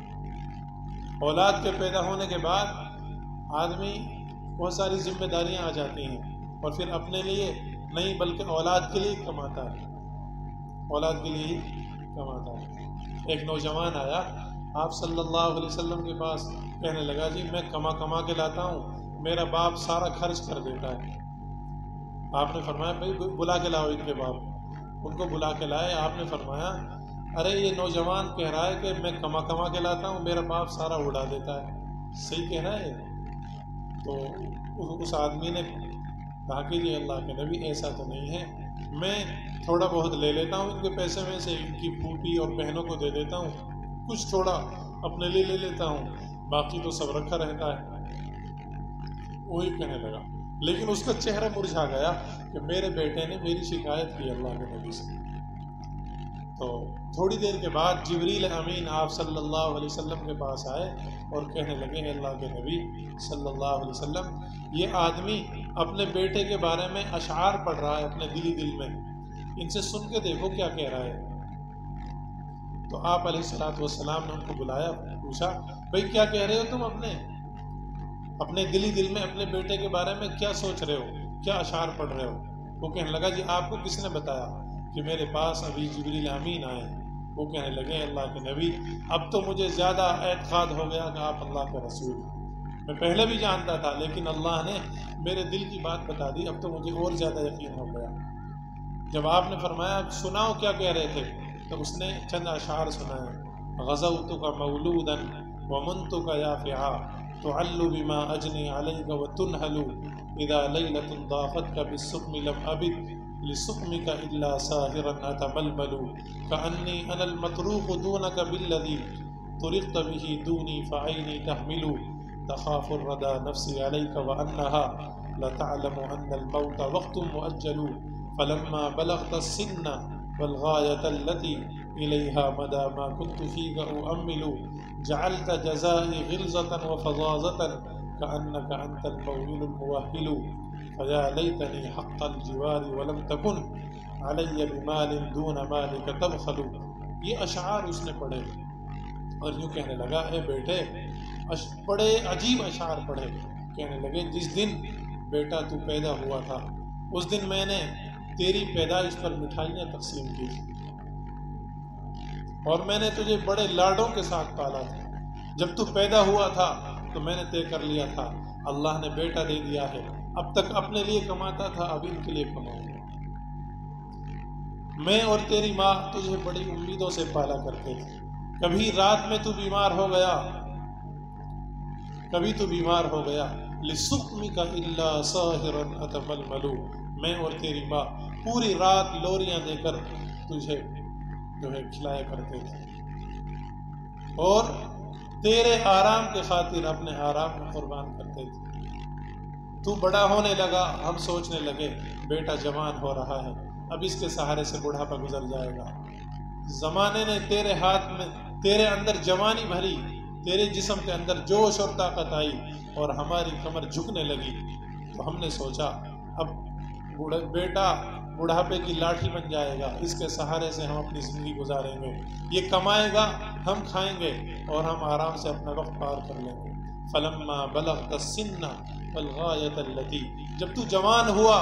[SPEAKER 1] اولاد کے پیدا ہونے کے بعد آدمی بہت ساری ذمہ داریاں آ جاتی ہیں اور پھر اپنے لیے نہیں بلکہ اولاد کے لیے کماتا ہے، اولاد کے لیے ہی کماتا ہے. ایک نوجوان آیا آپ صلی اللہ علیہ وسلم کے پاس، کہنے لگا جی میں کما کما کے لاتا ہوں، میرا باپ سارا خرچ کر دیتا ہے. آپ نے فرمایا بھائی بلا کے لاؤ ان کے باپ. ان کو بلا کے لائے. آپ نے فرمایا ارے یہ نوجوان کہہ رہا ہے کہ میں کما کما کے لاتا ہوں، میرا باپ سارا اڑا دیتا ہے. صحیح کہہ رہا ہے. تو اس آدمی نے کہا کہ یہ اللہ کے نبی ایسا تو نہیں ہے، میں تھوڑا بہت لے لیتا ہوں ان کے پیسے میں سے، ان کی پھوپھی اور بہنوں کو دے دیتا ہوں، کچھ تھوڑا اپنے لیے لے لیتا ہوں، باقی تو سب رکھا رہتا ہے. وہی کہنے لگا. لیکن اس کا چہرہ مرجھا گیا کہ میرے بیٹے نے میری شکایت کی اللہ کے نبی سے. تو تھوڑی دیر کے بعد جبریل امین آپ صلی اللہ علیہ وسلم کے پاس آئے اور کہنے لگے اللہ کے نبی صلی اللہ علیہ وسلم، یہ آدمی اپنے بیٹے کے بارے میں اشعار پڑھ رہا ہے اپنے دلی دل میں، ان سے سن کے دیکھو کیا کہہ رہا ہے. تو آپ علیہ الصلوۃ والسلام نے ان کو بلایا، پوچھا بھائی کیا کہہ رہے ہو تم اپنے اپنے دلی دل میں اپنے بیٹے کے بارے میں کیا سوچ رہے ہو، کیا اشعار پڑھ رہے ہو؟ وہ کہنے لگا جی آپ کو کس نے بتایا کہ میرے پاس ابھی جبریل امین آئے؟ وہ کہنے لگے اللہ کے نبی اب تو مجھے زیادہ اعتقاد ہو گیا کہ آپ اللہ کے رسول ہیں. میں پہلے بھی جانتا تھا لیکن اللہ نے میرے دل کی بات بتا دی، اب تو مجھے اور زیادہ یقین ہو گیا. جب آپ نے فرمایا سناؤ کیا کہہ رہے تھے، تو اس نے چند اشعار سنائے. غزوتک مولودا ومنتک یافعا تعل بما اجنی علیک وتنہل اذا لیلۃ ضاقتک بالسقم لم ابد لسقمك إلا ساهرا أتململ كأني أنا المطروق دونك بالذي طرقت به دوني فعيني تحمل تخاف الردى نفسي عليك وأنها لتعلم أن الموت وقت مؤجل فلما بلغت السن والغاية التي إليها مدى ما كنت فيك أؤمل جعلت جزائي غلظة وفظاظة كأنك أنت الموئل الموهل فيا ليتني حق الجوار ولم تكن علی بمال دون مالک تبخل. یہ اشعار اس نے پڑھے اور یوں کہنے لگا اے بیٹے، بڑے عجیب اشعار پڑھے. کہنے لگے جس دن بیٹا تو پیدا ہوا تھا اس دن میں نے تیری پیدائش پر مٹھائیاں تقسیم کی اور میں نے تجھے بڑے لاڈوں کے ساتھ پالا تھا. جب تو پیدا ہوا تھا تو میں نے طے کر لیا تھا اللہ نے بیٹا دے دیا ہے، اب تک اپنے لیے کماتا تھا اب ان کے لیے کماؤں گا. میں اور تیری ماں تجھے بڑی امیدوں سے پالا کرتے تھے. کبھی رات میں تو بیمار ہو گیا کبھی تو بیمار ہو گیا لِسُقْمِكَ إِلَّا سَاهِرًا أَتَمَلْمَلُ. میں اور تیری ماں پوری رات لوریاں دے کر تجھے جو ہے کھلایا کرتے تھے اور تیرے آرام کے خاطر اپنے آرام کو قربان کرتے تھے. تو بڑا ہونے لگا، ہم سوچنے لگے بیٹا جوان ہو رہا ہے، اب اس کے سہارے سے بڑھاپا گزر جائے گا. زمانے نے تیرے ہاتھ میں تیرے اندر جوانی بھری، تیرے جسم کے اندر جوش اور طاقت آئی اور ہماری کمر جھکنے لگی تو ہم نے سوچا اب بیٹا بڑھاپے کی لاٹھی بن جائے گا، اس کے سہارے سے ہم اپنی زندگی گزاریں گے، یہ کمائے گا ہم کھائیں گے اور ہم آرام سے اپنا وقت پار کر لیں گے. فلما بلغت السن والغایۃ التی، جب تو جوان ہوا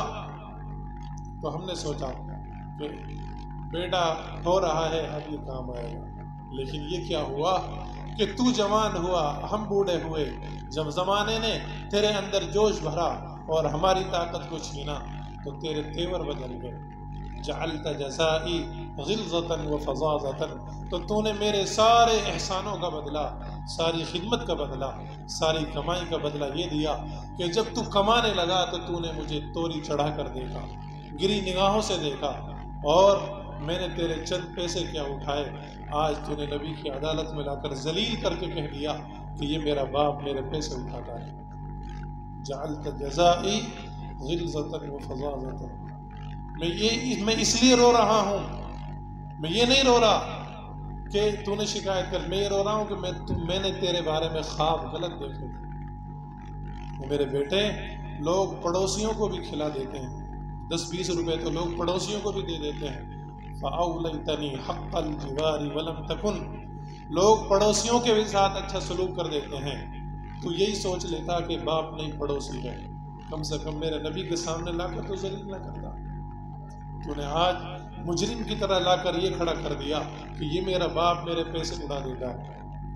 [SPEAKER 1] تو ہم نے سوچا کہ بیٹا ہو رہا ہے اب یہ کام آئے گا. لیکن یہ کیا ہوا کہ تو جوان ہوا ہم بوڑھے ہوئے. جب زمانے نے تیرے اندر جوش بھرا اور ہماری طاقت کو چھینا تو تیرے تیور بدل گئے. جعلت جزائی غلظۃ وفظاظۃ، تو تو نے میرے سارے احسانوں کا بدلہ، ساری خدمت کا بدلہ، ساری کمائی کا بدلہ یہ دیا کہ جب تو کمانے لگا تو تو نے مجھے توری چڑھا کر دیکھا، گری نگاہوں سے دیکھا اور میں نے تیرے چند پیسے کیا اٹھائے، آج تو نے نبی کی عدالت میں لا کر ذلیل کر کے کہہ دیا کہ یہ میرا باپ میرے پیسے اٹھاتا ہے. جعلت جزائی غلظۃ وفظاظۃ. میں یہ میں اس لیے رو رہا ہوں، میں یہ نہیں رو رہا کہ تو نے شکایت کر، میں یہ رو رہا ہوں کہ میں میں نے تیرے بارے میں خواب غلط دیکھے تھے. میرے بیٹے لوگ پڑوسیوں کو بھی کھلا دیتے ہیں، دس بیس روپے تو لوگ پڑوسیوں کو بھی دے دیتے ہیں. فَأَوْلَيْتَنِي حَقَّ الْجِوَارِ وَلَمْ تَكُنْ، لوگ پڑوسیوں کے بھی ساتھ اچھا سلوک کر دیتے ہیں. تو یہی سوچ لیتا کہ باپ نہیں پڑوسی ہے، کم سے کم میرے نبی کے سامنے لا کر تو ذلیل نہ کرتا. تو نے آج مجرم کی طرح لا کر یہ کھڑا کر دیا کہ یہ میرا باپ میرے پیسے اڑا دیتا ہے.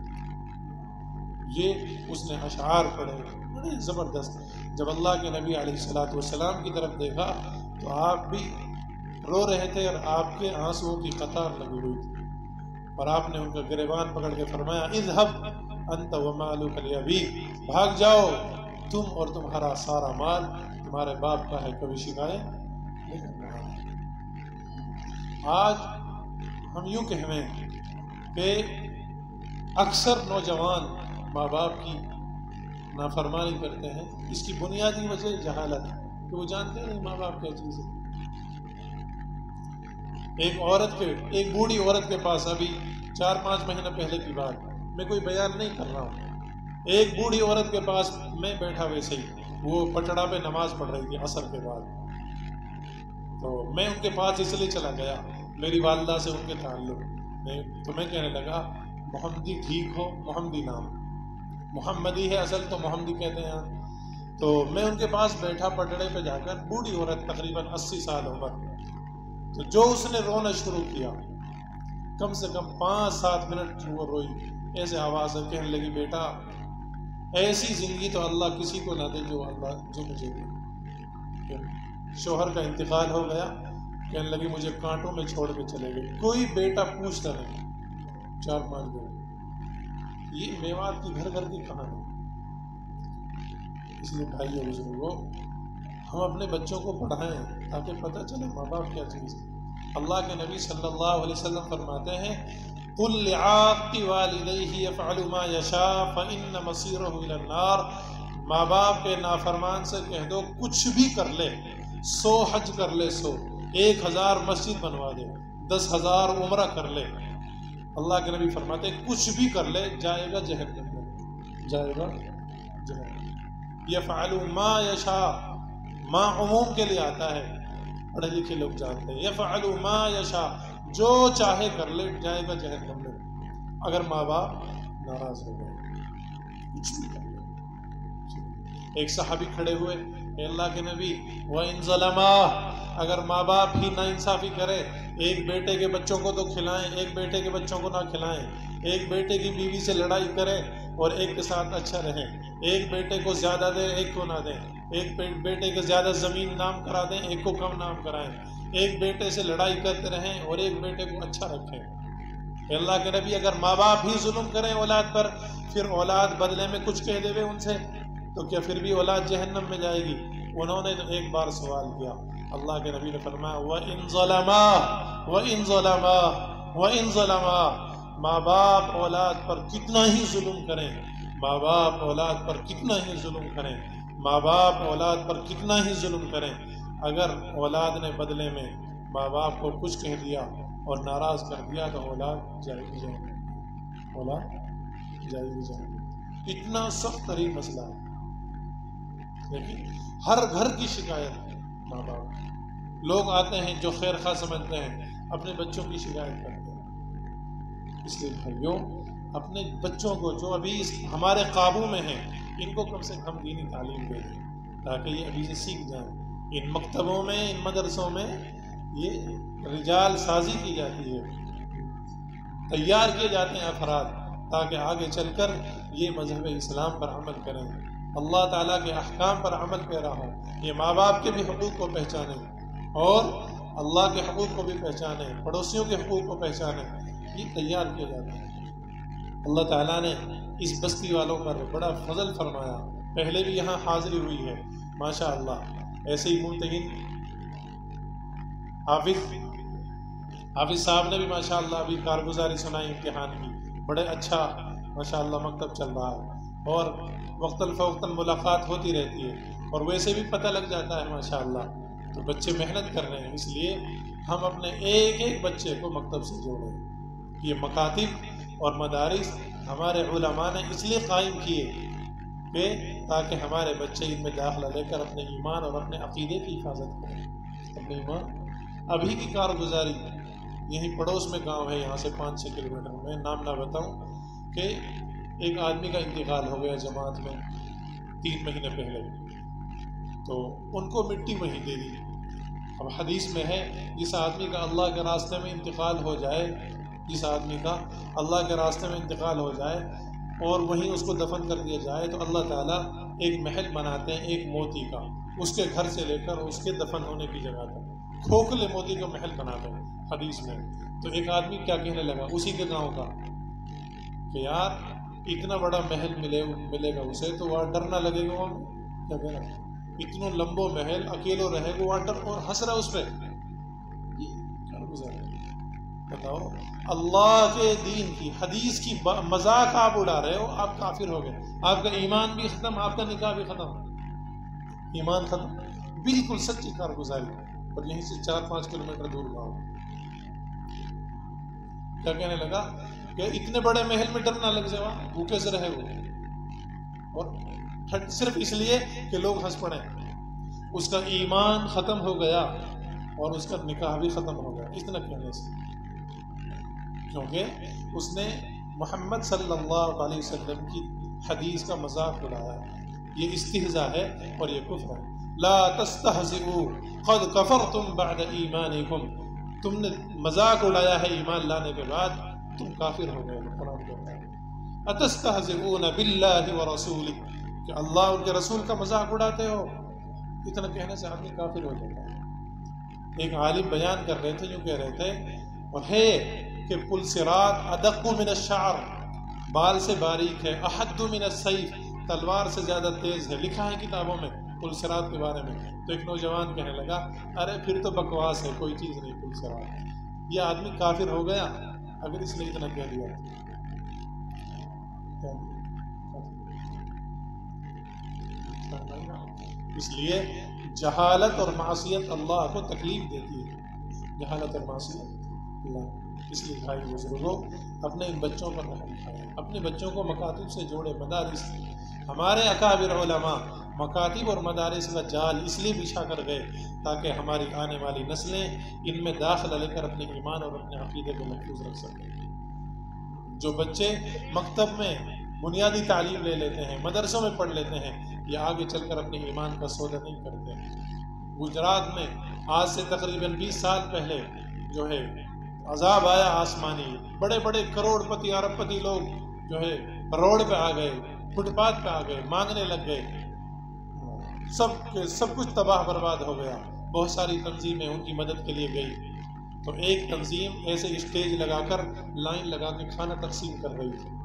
[SPEAKER 1] یہ اس نے اشعار پڑھے بڑے زبردست. جب اللہ کے نبی علیہ الصلوۃ والسلام کی طرف دیکھا تو آپ بھی رو رہے تھے اور آپ کے آنسوؤں کی قطار لگی ہوئی تھی اور آپ نے ان کا گریبان پکڑ کے فرمایا اذهب انت ومالک لابیک، بھاگ جاؤ تم اور تمہارا سارا مال تمہارے باپ کا ہے، کبھی شکایت نہیں کرنا. آج ہم یوں کہیں کہ اکثر نوجوان ماں باپ کی نافرمانی کرتے ہیں. اس کی بنیادی وجہ جہالت ہے کہ وہ جانتے نہیں ماں باپ کیا چیز ہے. ایک عورت کے ایک بوڑھی عورت کے پاس ابھی چار پانچ مہینہ پہلے کی بات، میں کوئی بیان نہیں کر رہا ہوں، ایک بوڑھی عورت کے پاس میں بیٹھا ویسے ہی، وہ پٹڑا پہ نماز پڑھ رہی تھی عصر کے بعد. تو میں ان کے پاس اس لیے چلا گیا، میری والدہ سے ان کے تعلق میں تو میں کہنے لگا محمدی ٹھیک ہو، محمدی نام محمدی ہے اصل تو محمدی کہتے ہیں. تو میں ان کے پاس بیٹھا پٹڑے پہ جا کر، بوڑھی عورت تقریباً اسی سال عمر. تو جو اس نے رونا شروع کیا کم سے کم پانچ سات منٹ وہ روئی، ایسے آواز ہے کہنے لگی بیٹا ایسی زندگی تو اللہ کسی کو نہ دے جو اللہ جو مجھے دے. شوہر کا انتقال ہو گیا، کہنے لگی مجھے کانٹوں میں چھوڑ کے چلے گئے، کوئی بیٹا پوچھتا نہیں. چار پانچ بیٹے، یہ میوات کی گھر گھر کی کہانی. اس لیے بھائیو بزرگوں ہم اپنے بچوں کو پڑھائیں تاکہ پتہ چلے ماں باپ کیا چیز ہے۔ اللہ کے نبی صلی اللہ علیہ وسلم فرماتے ہیں قُلْ لِعَاقِّ وَالِدَيْهِ يَفْعَلُ مَا يَشَاءُ فَإِنَّ مَصِيرَهُ إِلَى النَّارِ، ماں باپ کے نافرمان سے کہہ دو کچھ بھی کر لے، سو حج کر لے، سو ایک ہزار مسجد بنوا دے، دس ہزار عمرہ کر لے، اللہ کے نبی فرماتے ہیں کچھ بھی کر لے جائے گا جہنم میں، جائے گا جہنم۔ یفعل ما یشاء، ما عموم کے لیے آتا ہے، پڑھے لکھے لوگ جانتے ہیں، یفعل ما یشاء، جو چاہے کر لے جائے گا جہنم میں اگر ماں باپ ناراض ہو گئے، کچھ بھی کر لے۔ ایک صحابی کھڑے ہوئے کہ اللہ کے نبی وَإِن ظَلَمَا، اگر ماں باپ ہی ناانصافی کرے، ایک بیٹے کے بچوں کو تو کھلائیں، ایک بیٹے کے بچوں کو نہ کھلائیں، ایک بیٹے کی بیوی سے لڑائی کرے اور ایک کے ساتھ اچھا رہیں، ایک بیٹے کو زیادہ دیں ایک کو نہ دیں، ایک بیٹے کے زیادہ زمین نام کرا دیں ایک کو کم نام کرائیں، ایک بیٹے سے لڑائی کرتے رہیں اور ایک بیٹے کو اچھا رکھیں۔ کہ اللہ کے نبی اگر ماں باپ ہی ظلم کریں اولاد پر، پھر اولاد بدلے میں کچھ کہہ دے ان سے، تو کیا پھر بھی اولاد جہنم میں جائے گی؟ انہوں نے تو ایک بار سوال کیا، اللہ کے نبی نے فرمایا وَإِن ظَلَمَا وَإِن ظَلَمَا وَإِن ظَلَمَا، ماں باپ اولاد پر کتنا ہی ظلم کریں، ماں باپ اولاد پر کتنا ہی ظلم کریں، ماں باپ اولاد پر کتنا ہی ظلم کریں، اگر اولاد نے بدلے میں ماں باپ کو کچھ کہہ دیا اور ناراض کر دیا تو اولاد جائے گی جہنم، اولاد جائے گی جہنم۔ اتنا سخت ترین مسئلہ ہے، لیکن ہر گھر کی شکایت ماں باپ، لوگ آتے ہیں جو خیر خواہ سمجھتے ہیں اپنے بچوں کی شکایت کرتے ہیں۔ اس لیے بھائیوں اپنے بچوں کو جو ابھی ہمارے قابو میں ہیں ان کو کم سے کم دینی تعلیم دیں تاکہ یہ ابھی سے سیکھ جائیں۔ ان مکتبوں میں، ان مدرسوں میں یہ رجال سازی کی جاتی ہے، تیار کیے جاتے ہیں افراد تاکہ آگے چل کر یہ مذہب اسلام پر عمل کریں، اللہ تعالیٰ کے احکام پر عمل پیرا ہوں، یہ ماں باپ کے بھی حقوق کو پہچانیں اور اللہ کے حقوق کو بھی پہچانیں، پڑوسیوں کے حقوق کو پہچانیں، یہ تیار کیے جاتے ہیں۔ اللہ تعالیٰ نے اس بستی والوں پر بڑا فضل فرمایا، پہلے بھی یہاں حاضری ہوئی ہے ماشاء اللہ، ایسے ہی ممتحن حافظ حافظ صاحب نے بھی ماشاء اللہ ابھی کارگزاری سنائی امتحان کی، بڑے اچھا ماشاء اللہ مکتب چل رہا ہے اور وقتاً فوقتاً ملاقات ہوتی رہتی ہے اور ویسے بھی پتہ لگ جاتا ہے ماشاء اللہ، تو بچے محنت کر رہے ہیں، اس لیے ہم اپنے ایک ایک بچے کو مکتب سے جوڑیں۔ یہ مکاتب اور مدارس ہمارے علماء نے اس لیے قائم کیے کہ تاکہ ہمارے بچے ان میں داخلہ لے کر اپنے ایمان اور اپنے عقیدے کی حفاظت کریں، اپنے ایمان۔ ابھی کی کارگزاری یہیں پڑوس میں گاؤں ہے، یہاں سے پانچ چھ کلو میٹر میں، نام نہ بتاؤں، کہ ایک آدمی کا انتقال ہو گیا جماعت میں تین مہینے پہلے، تو ان کو مٹی وہیں دے دی۔ اب حدیث میں ہے جس آدمی کا اللہ کے راستے میں انتقال ہو جائے، جس آدمی کا اللہ کے راستے میں انتقال ہو جائے اور وہیں اس کو دفن کر دیا جائے تو اللہ تعالیٰ ایک محل بناتے ہیں ایک موتی کا، اس کے گھر سے لے کر اس کے دفن ہونے کی جگہ تک کھوکھلے موتی کا محل بناتے ہیں حدیث میں۔ تو ایک آدمی کیا کہنے لگا اسی کے گاؤں کا کہ یار اتنا بڑا محل ملے ملے گا اسے تو وہاں ڈر نہ لگے گا، وہاں کیا کہہ رہا اتنا لمبو محل اکیلو رہے گا وہاں ڈر، اور ہنس رہا اس پہ۔ بتاؤ اللہ کے دین کی حدیث کی مذاق آپ اڑا رہے ہو، آپ کافر ہو گئے، آپ کا ایمان بھی ختم، آپ کا نکاح بھی ختم، ایمان ختم، بالکل سچی کارگزاری۔ اور یہیں سے چار پانچ کلو میٹر دور گاؤں، کیا کہنے لگا کہ اتنے بڑے محل میں ڈر نہ لگ جائے، وہاں بھوکے سے رہے وہ، اور صرف اس لیے کہ لوگ ہنس پڑے، اس کا ایمان ختم ہو گیا اور اس کا نکاح بھی ختم ہو گیا اتنا کہنے سے، کیونکہ اس نے محمد صلی اللہ علیہ وسلم کی حدیث کا مذاق اڑایا۔ یہ استہزاء ہے اور یہ کفر ہے۔ لا تستہزئوا قد کفرتم بعد ایمانکم، تم نے مذاق اڑایا ہے ایمان لانے کے بعد، تم کافر ہو گئے۔ قرآن کہتا ہے اتستہزئون باللہ ورسولہ، کہ اللہ ان کے رسول کا مذاق اڑاتے ہو، اتنا کہنے سے آدمی کافر ہو جاتا ہے۔ ایک عالم بیان کر رہے تھے، یوں کہہ رہے تھے اور ہے کہ پل صراط ادق من الشعر، بال سے باریک ہے، احد من السیف، تلوار سے زیادہ تیز ہے، لکھا ہے کتابوں میں۔ پل صراط کے بارے میں، تو ایک نوجوان کہنے لگا ارے پھر تو بکواس ہے، کوئی چیز نہیں پل صراط، یہ آدمی کافر ہو گیا اگر اس نے اتنا کہہ دیا۔ اس لیے جہالت اور معصیت اللہ کو تکلیف دیتی ہے، جہالت اور معصیت اللہ۔ اس لیے بھائی بزرگوں اپنے ان بچوں پر رحم کھائیں، اپنے بچوں کو مکاتب سے جوڑے، مدارس۔ ہمارے اکابر علماء مکاتب اور مدارس کا جال اس لیے بچھا کر گئے تاکہ ہماری آنے والی نسلیں ان میں داخلہ لے کر اپنے ایمان اور اپنے عقیدے کو محفوظ رکھ سکیں۔ جو بچے مکتب میں بنیادی تعلیم لے لیتے ہیں، مدرسوں میں پڑھ لیتے ہیں، یہ آگے چل کر اپنے ایمان کا سودا نہیں کرتے۔ گجرات میں آج سے تقریباً بیس سال پہلے جو ہے عذاب آیا آسمانی، بڑے بڑے کروڑ پتی ارب پتی لوگ جو ہے روڈ پہ آ گئے، فٹ پاتھ پہ آ گئے، مانگنے لگ گئے، سب کے سب کچھ تباہ برباد ہو گیا۔ بہت ساری تنظیمیں ان کی مدد کے لیے گئی، تو ایک تنظیم ایسے اسٹیج لگا کر لائن لگا کے کھانا تقسیم کر رہی تھی۔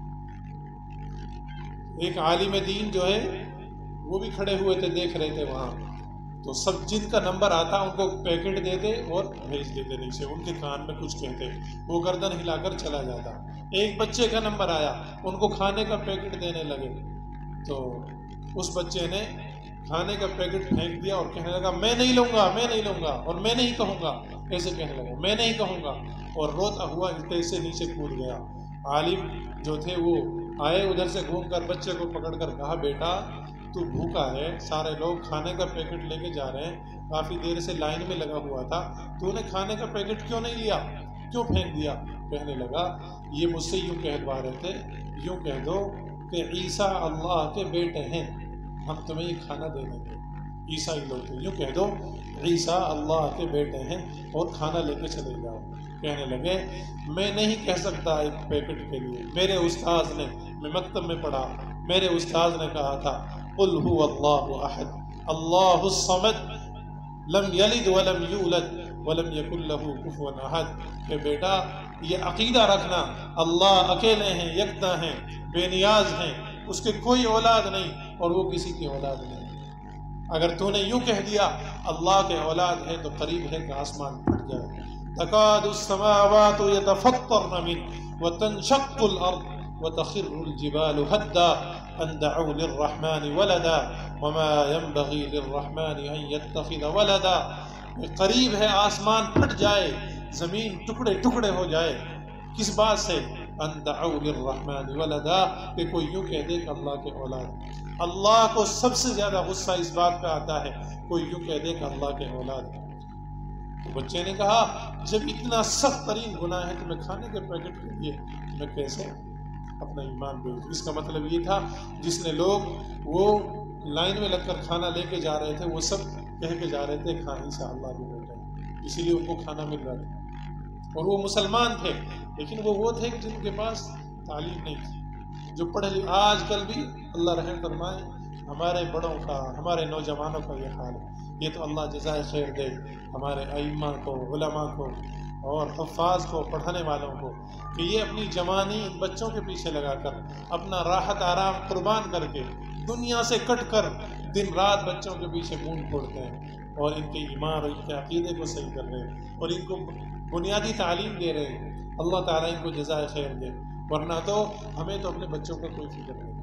[SPEAKER 1] ایک عالم دین جو ہے وہ بھی کھڑے ہوئے تھے، دیکھ رہے تھے وہاں، تو سب جن کا نمبر آتا ان کو پیکٹ دیتے اور بھیج دیتے نیچے، ان کے کان میں کچھ کہتے، وہ گردن ہلا کر چلا جاتا۔ ایک بچے کا نمبر آیا، ان کو کھانے کا پیکٹ دینے لگے، تو اس بچے نے کھانے کا پیکٹ پھینک دیا اور کہنے لگا میں نہیں لوں گا، میں نہیں لوں گا، اور میں نہیں کہوں گا، ایسے کہنے لگا میں نہیں کہوں گا، اور روتا ہوا اسٹیج سے نیچے کود گیا۔ عالم جو تھے وہ آئے ادھر سے گھوم کر بچے کو پکڑ کر کہا بیٹا تو بھوکا ہے، سارے لوگ کھانے کا پیکٹ لے کے جا رہے ہیں، کافی دیر سے لائن میں لگا ہوا تھا، تو نے کھانے کا پیکٹ کیوں نہیں لیا، کیوں پھینک دیا؟ کہنے لگا یہ مجھ سے یوں کہلوا رہے تھے، یوں کہہ دو کہ عیسیٰ اللہ کے بیٹے ہیں، ہم تمہیں یہ کھانا دے دیں گے۔ عیسائی لوگ تھے، یوں کہہ دو عیسیٰ اللہ کے بیٹے ہیں اور کھانا لے کے چلے جاؤ۔ کہنے لگے میں نہیں کہہ سکتا ایک پیکٹ کے لیے، میرے استاذ نے، میں مکتب میں پڑھا، میرے استاذ نے کہا تھا قل هو اللہ احد اللہ الصمد لم یلد ولم یولد ولم یکن له کفوا احد، کہ بیٹا یہ عقیدہ رکھنا اللہ اکیلے ہیں، یکتا ہیں، بے نیاز ہیں، اس کے کوئی اولاد نہیں اور وہ کسی کی اولاد نہیں۔ اگر تو نے یوں کہہ دیا اللہ کے اولاد ہے تو قریب ہے کہ آسمان پھٹ جائے۔ تکاد السماوات یتفطرن منه وتنشق الارض وتخر الجبال هدا ان دعوا للرحمن ولدا وما ينبغي للرحمن ان يتخذ ولدا، قریب ہے آسمان پھٹ جائے، زمین ٹکڑے ٹکڑے ہو جائے، کس بات سے؟ ان دعوا للرحمن ولدا، کہ کوئی یوں کہہ دے کہ اللہ کے اولاد۔ اللہ کو سب سے زیادہ غصہ اس بات پہ آتا ہے کوئی یوں کہہ دے کہ اللہ کے اولاد ہے۔ تو بچے نے کہا جب اتنا سخت ترین گناہ ہے تو میں کھانے کے پیکٹ کے لیے میں کیسے اپنا ایمان بیچوں؟ اس کا مطلب یہ تھا جس نے لوگ وہ لائن میں لگ کر کھانا لے کے جا رہے تھے وہ سب کہہ کے جا رہے تھے کھانے سے اللہ کے بیٹے ہیں، اسی لیے ان کو کھانا مل رہا تھا، اور وہ مسلمان تھے، لیکن وہ وہ تھے جن کے پاس تعلیم نہیں تھی، جو پڑھے لکھے۔ آج کل بھی اللہ رحم فرمائے ہمارے بڑوں کا، ہمارے نوجوانوں کا یہ حال ہے۔ یہ تو اللہ جزائے خیر دے ہمارے ائمہ کو، علماء کو اور حفاظ کو، پڑھانے والوں کو، کہ یہ اپنی جوانی ان بچوں کے پیچھے لگا کر، اپنا راحت آرام قربان کر کے، دنیا سے کٹ کر دن رات بچوں کے پیچھے مون پھوڑتے ہیں اور ان کے ایمان اور ان کے عقیدے کو صحیح کر رہے ہیں اور ان کو بنیادی تعلیم دے رہے ہیں۔ اللہ تعالیٰ ان کو جزائے خیر دے، ورنہ تو ہمیں تو اپنے بچوں کا کوئی فکر نہیں۔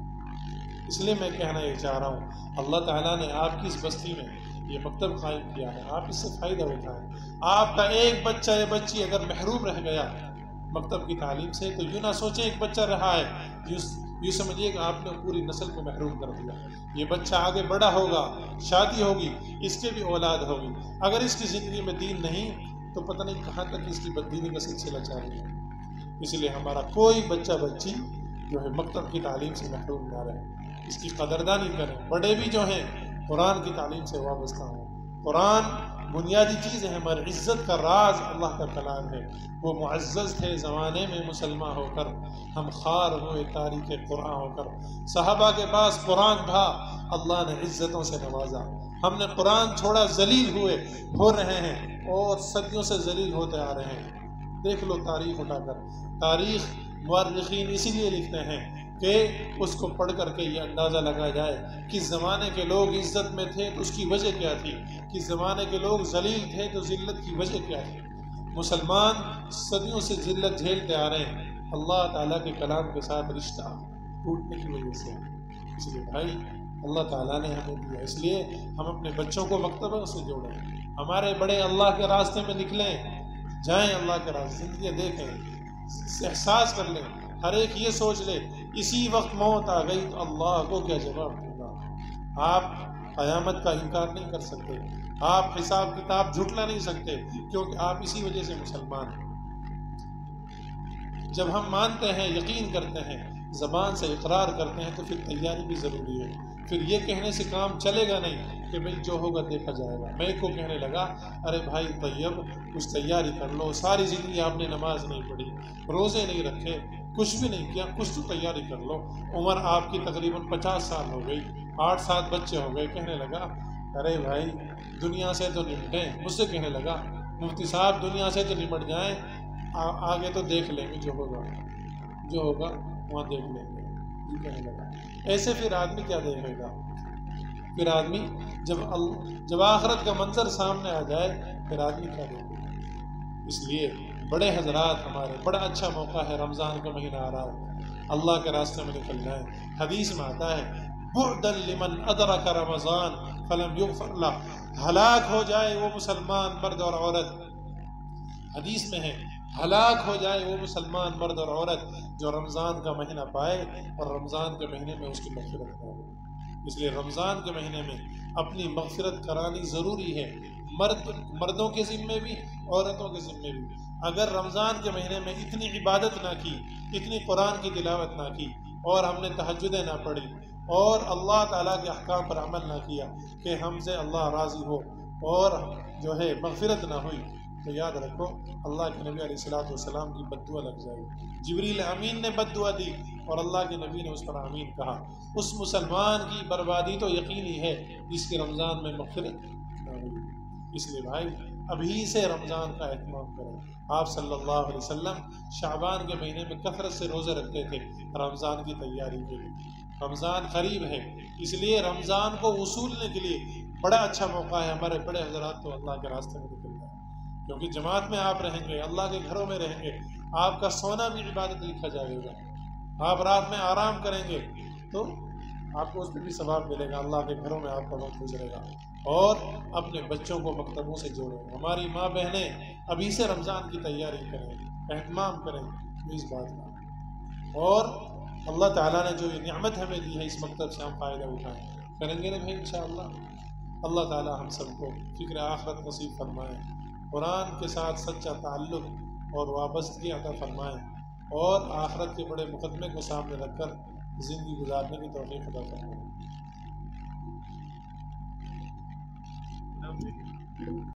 [SPEAKER 1] اس لیے میں کہنا یہ چاہ رہا ہوں اللہ تعالیٰ نے آپ کی اس بستی میں یہ مکتب قائم کیا ہے، آپ اس سے فائدہ اٹھائیں۔ آپ کا ایک بچہ یا بچی اگر محروم رہ گیا مکتب کی تعلیم سے تو یوں نہ سوچیں ایک بچہ رہا ہے، یوں یوں سمجھیے کہ آپ نے پوری نسل کو محروم کر دیا۔ یہ بچہ آگے بڑا ہوگا، شادی ہوگی، اس کے بھی اولاد ہوگی، اگر اس کی زندگی میں دین نہیں تو پتہ نہیں کہاں تک اس کی بددینی کا سلسلہ جاری ہے۔ اس لیے ہمارا کوئی بچہ بچی جو ہے مکتب کی تعلیم سے محروم نہ رہے، اس کی قدردانی کریں۔ بڑے بھی جو ہیں قرآن کی تعلیم سے وابستہ ہوں۔ قرآن بنیادی چیز ہے، ہماری عزت کا راز اللہ کا کلام ہے۔ وہ معزز تھے زمانے میں مسلمان ہو کر، ہم خوار ہوئے تاریخ قرآن ہو کر۔ صحابہ کے پاس قرآن تھا، اللہ نے عزتوں سے نوازا۔ ہم نے قرآن چھوڑا، ذلیل ہوئے ہو رہے ہیں اور صدیوں سے ذلیل ہوتے آ رہے ہیں۔ دیکھ لو تاریخ اٹھا کر، تاریخ مورخین اسی لیے لکھتے ہیں کہ اس کو پڑھ کر کے یہ اندازہ لگا جائے کہ زمانے کے لوگ عزت میں تھے تو اس کی وجہ کیا تھی، کہ زمانے کے لوگ ذلیل تھے تو ذلت کی وجہ کیا تھی۔ مسلمان صدیوں سے ذلت جھیلتے آ رہے ہیں اللہ تعالیٰ کے کلام کے ساتھ رشتہ ٹوٹنے کی وجہ سے۔ اس لیے بھائی اللہ تعالیٰ نے ہمیں دیا، اس لیے ہم اپنے بچوں کو مکتبوں سے جوڑیں، ہمارے بڑے اللہ کے راستے میں نکلیں، جائیں اللہ کے راستے، زندگی دیکھیں، احساس کر لیں، ہر ایک یہ سوچ لے اسی وقت موت آ گئی تو اللہ کو کیا جواب دوں گا۔ آپ قیامت کا انکار نہیں کر سکتے، آپ حساب کتاب جھٹلا نہیں سکتے، کیونکہ آپ اسی وجہ سے مسلمان ہیں۔ جب ہم مانتے ہیں، یقین کرتے ہیں، زبان سے اقرار کرتے ہیں تو پھر تیاری بھی ضروری ہے۔ پھر یہ کہنے سے کام چلے گا نہیں کہ بھائی جو ہوگا دیکھا جائے گا۔ میں کو کہنے لگا ارے بھائی طیب کچھ تیاری کر لو، ساری زندگی آپ نے نماز نہیں پڑھی، روزے نہیں رکھے، کچھ بھی نہیں کیا، کچھ تو تیاری کر لو، عمر آپ کی تقریباً پچاس سال ہو گئی، آٹھ سات بچے ہو گئے۔ کہنے لگا ارے بھائی دنیا سے تو نمٹیں، مجھ سے کہنے لگا مفتی صاحب دنیا سے تو نمٹ جائیں، آگے تو دیکھ لیں گے، جو ہوگا جو ہوگا وہاں دیکھ لیں گے۔ یہ کہنے لگا ایسے پھر آدمی کیا دیکھے گا؟ پھر آدمی جب جب آخرت کا منظر سامنے آ جائے پھر آدمی کیا دیکھے گا؟ اس لیے بڑے حضرات ہمارے بڑا اچھا موقع ہے، رمضان کا مہینہ آ رہا ہے، اللہ کے راستے میں نکل جائیں۔ حدیث میں آتا ہے بعدا لمن ادرک رمضان فلم یغفر لہ، ہلاک ہو جائے وہ مسلمان مرد اور عورت، حدیث میں ہے ہلاک ہو جائے وہ مسلمان مرد اور عورت جو رمضان کا مہینہ پائے اور رمضان کے مہینے میں اس کی مغفرت کرے۔ اس لیے رمضان کے مہینے میں اپنی مغفرت کرانی ضروری ہے، مرد مردوں کے ذمے بھی، عورتوں کے ذمے بھی۔ اگر رمضان کے مہینے میں اتنی عبادت نہ کی، اتنی قرآن کی تلاوت نہ کی، اور ہم نے تہجدیں نہ پڑھی، اور اللہ تعالیٰ کے احکام پر عمل نہ کیا کہ ہم سے اللہ راضی ہو اور جو ہے مغفرت نہ ہوئی، تو یاد رکھو اللہ کے نبی علیہ الصلوۃ والسلام کی بد دعا لگ جائے گی۔ جبریل امین نے بد دعا دی اور اللہ کے نبی نے اس پر آمین کہا۔ اس مسلمان کی بربادی تو یقینی ہے جس کے رمضان میں مغفرت نہ ہوئی۔ اس لیے بھائی ابھی سے رمضان کا اہتمام کریں۔ آپ صلی اللہ علیہ وسلم شعبان کے مہینے میں کثرت سے روزے رکھتے تھے رمضان کی تیاری کے لیے۔ رمضان قریب ہے، اس لیے رمضان کو وصولنے کے لیے بڑا اچھا موقع ہے۔ ہمارے بڑے حضرات تو اللہ کے راستے میں نکل جائیں، کیونکہ جماعت میں آپ رہیں گے، اللہ کے گھروں میں رہیں گے، آپ کا سونا بھی عبادت لکھا جائے گا۔ آپ رات میں آرام کریں گے تو آپ کو اس پہ بھی ثواب ملے گا، اللہ کے گھروں میں آپ کا وقت گزرے گا۔ اور اپنے بچوں کو مکتبوں سے جوڑیں، ہماری ماں بہنیں ابھی سے رمضان کی تیاری کریں، اہتمام کریں اس بات کا۔ اور اللہ تعالیٰ نے جو یہ نعمت ہمیں دی ہے اس مکتب سے ہم فائدہ اٹھائیں، کریں گے نا بھائی انشاءاللہ۔ اللہ تعالیٰ ہم سب کو فکر آخرت نصیب فرمائیں، قرآن کے ساتھ سچا تعلق اور وابستگی عطا فرمائیں، اور آخرت کے بڑے مقدمے کو سامنے رکھ کر زندگی گزارنے کی توفیق عطا فرمائیں۔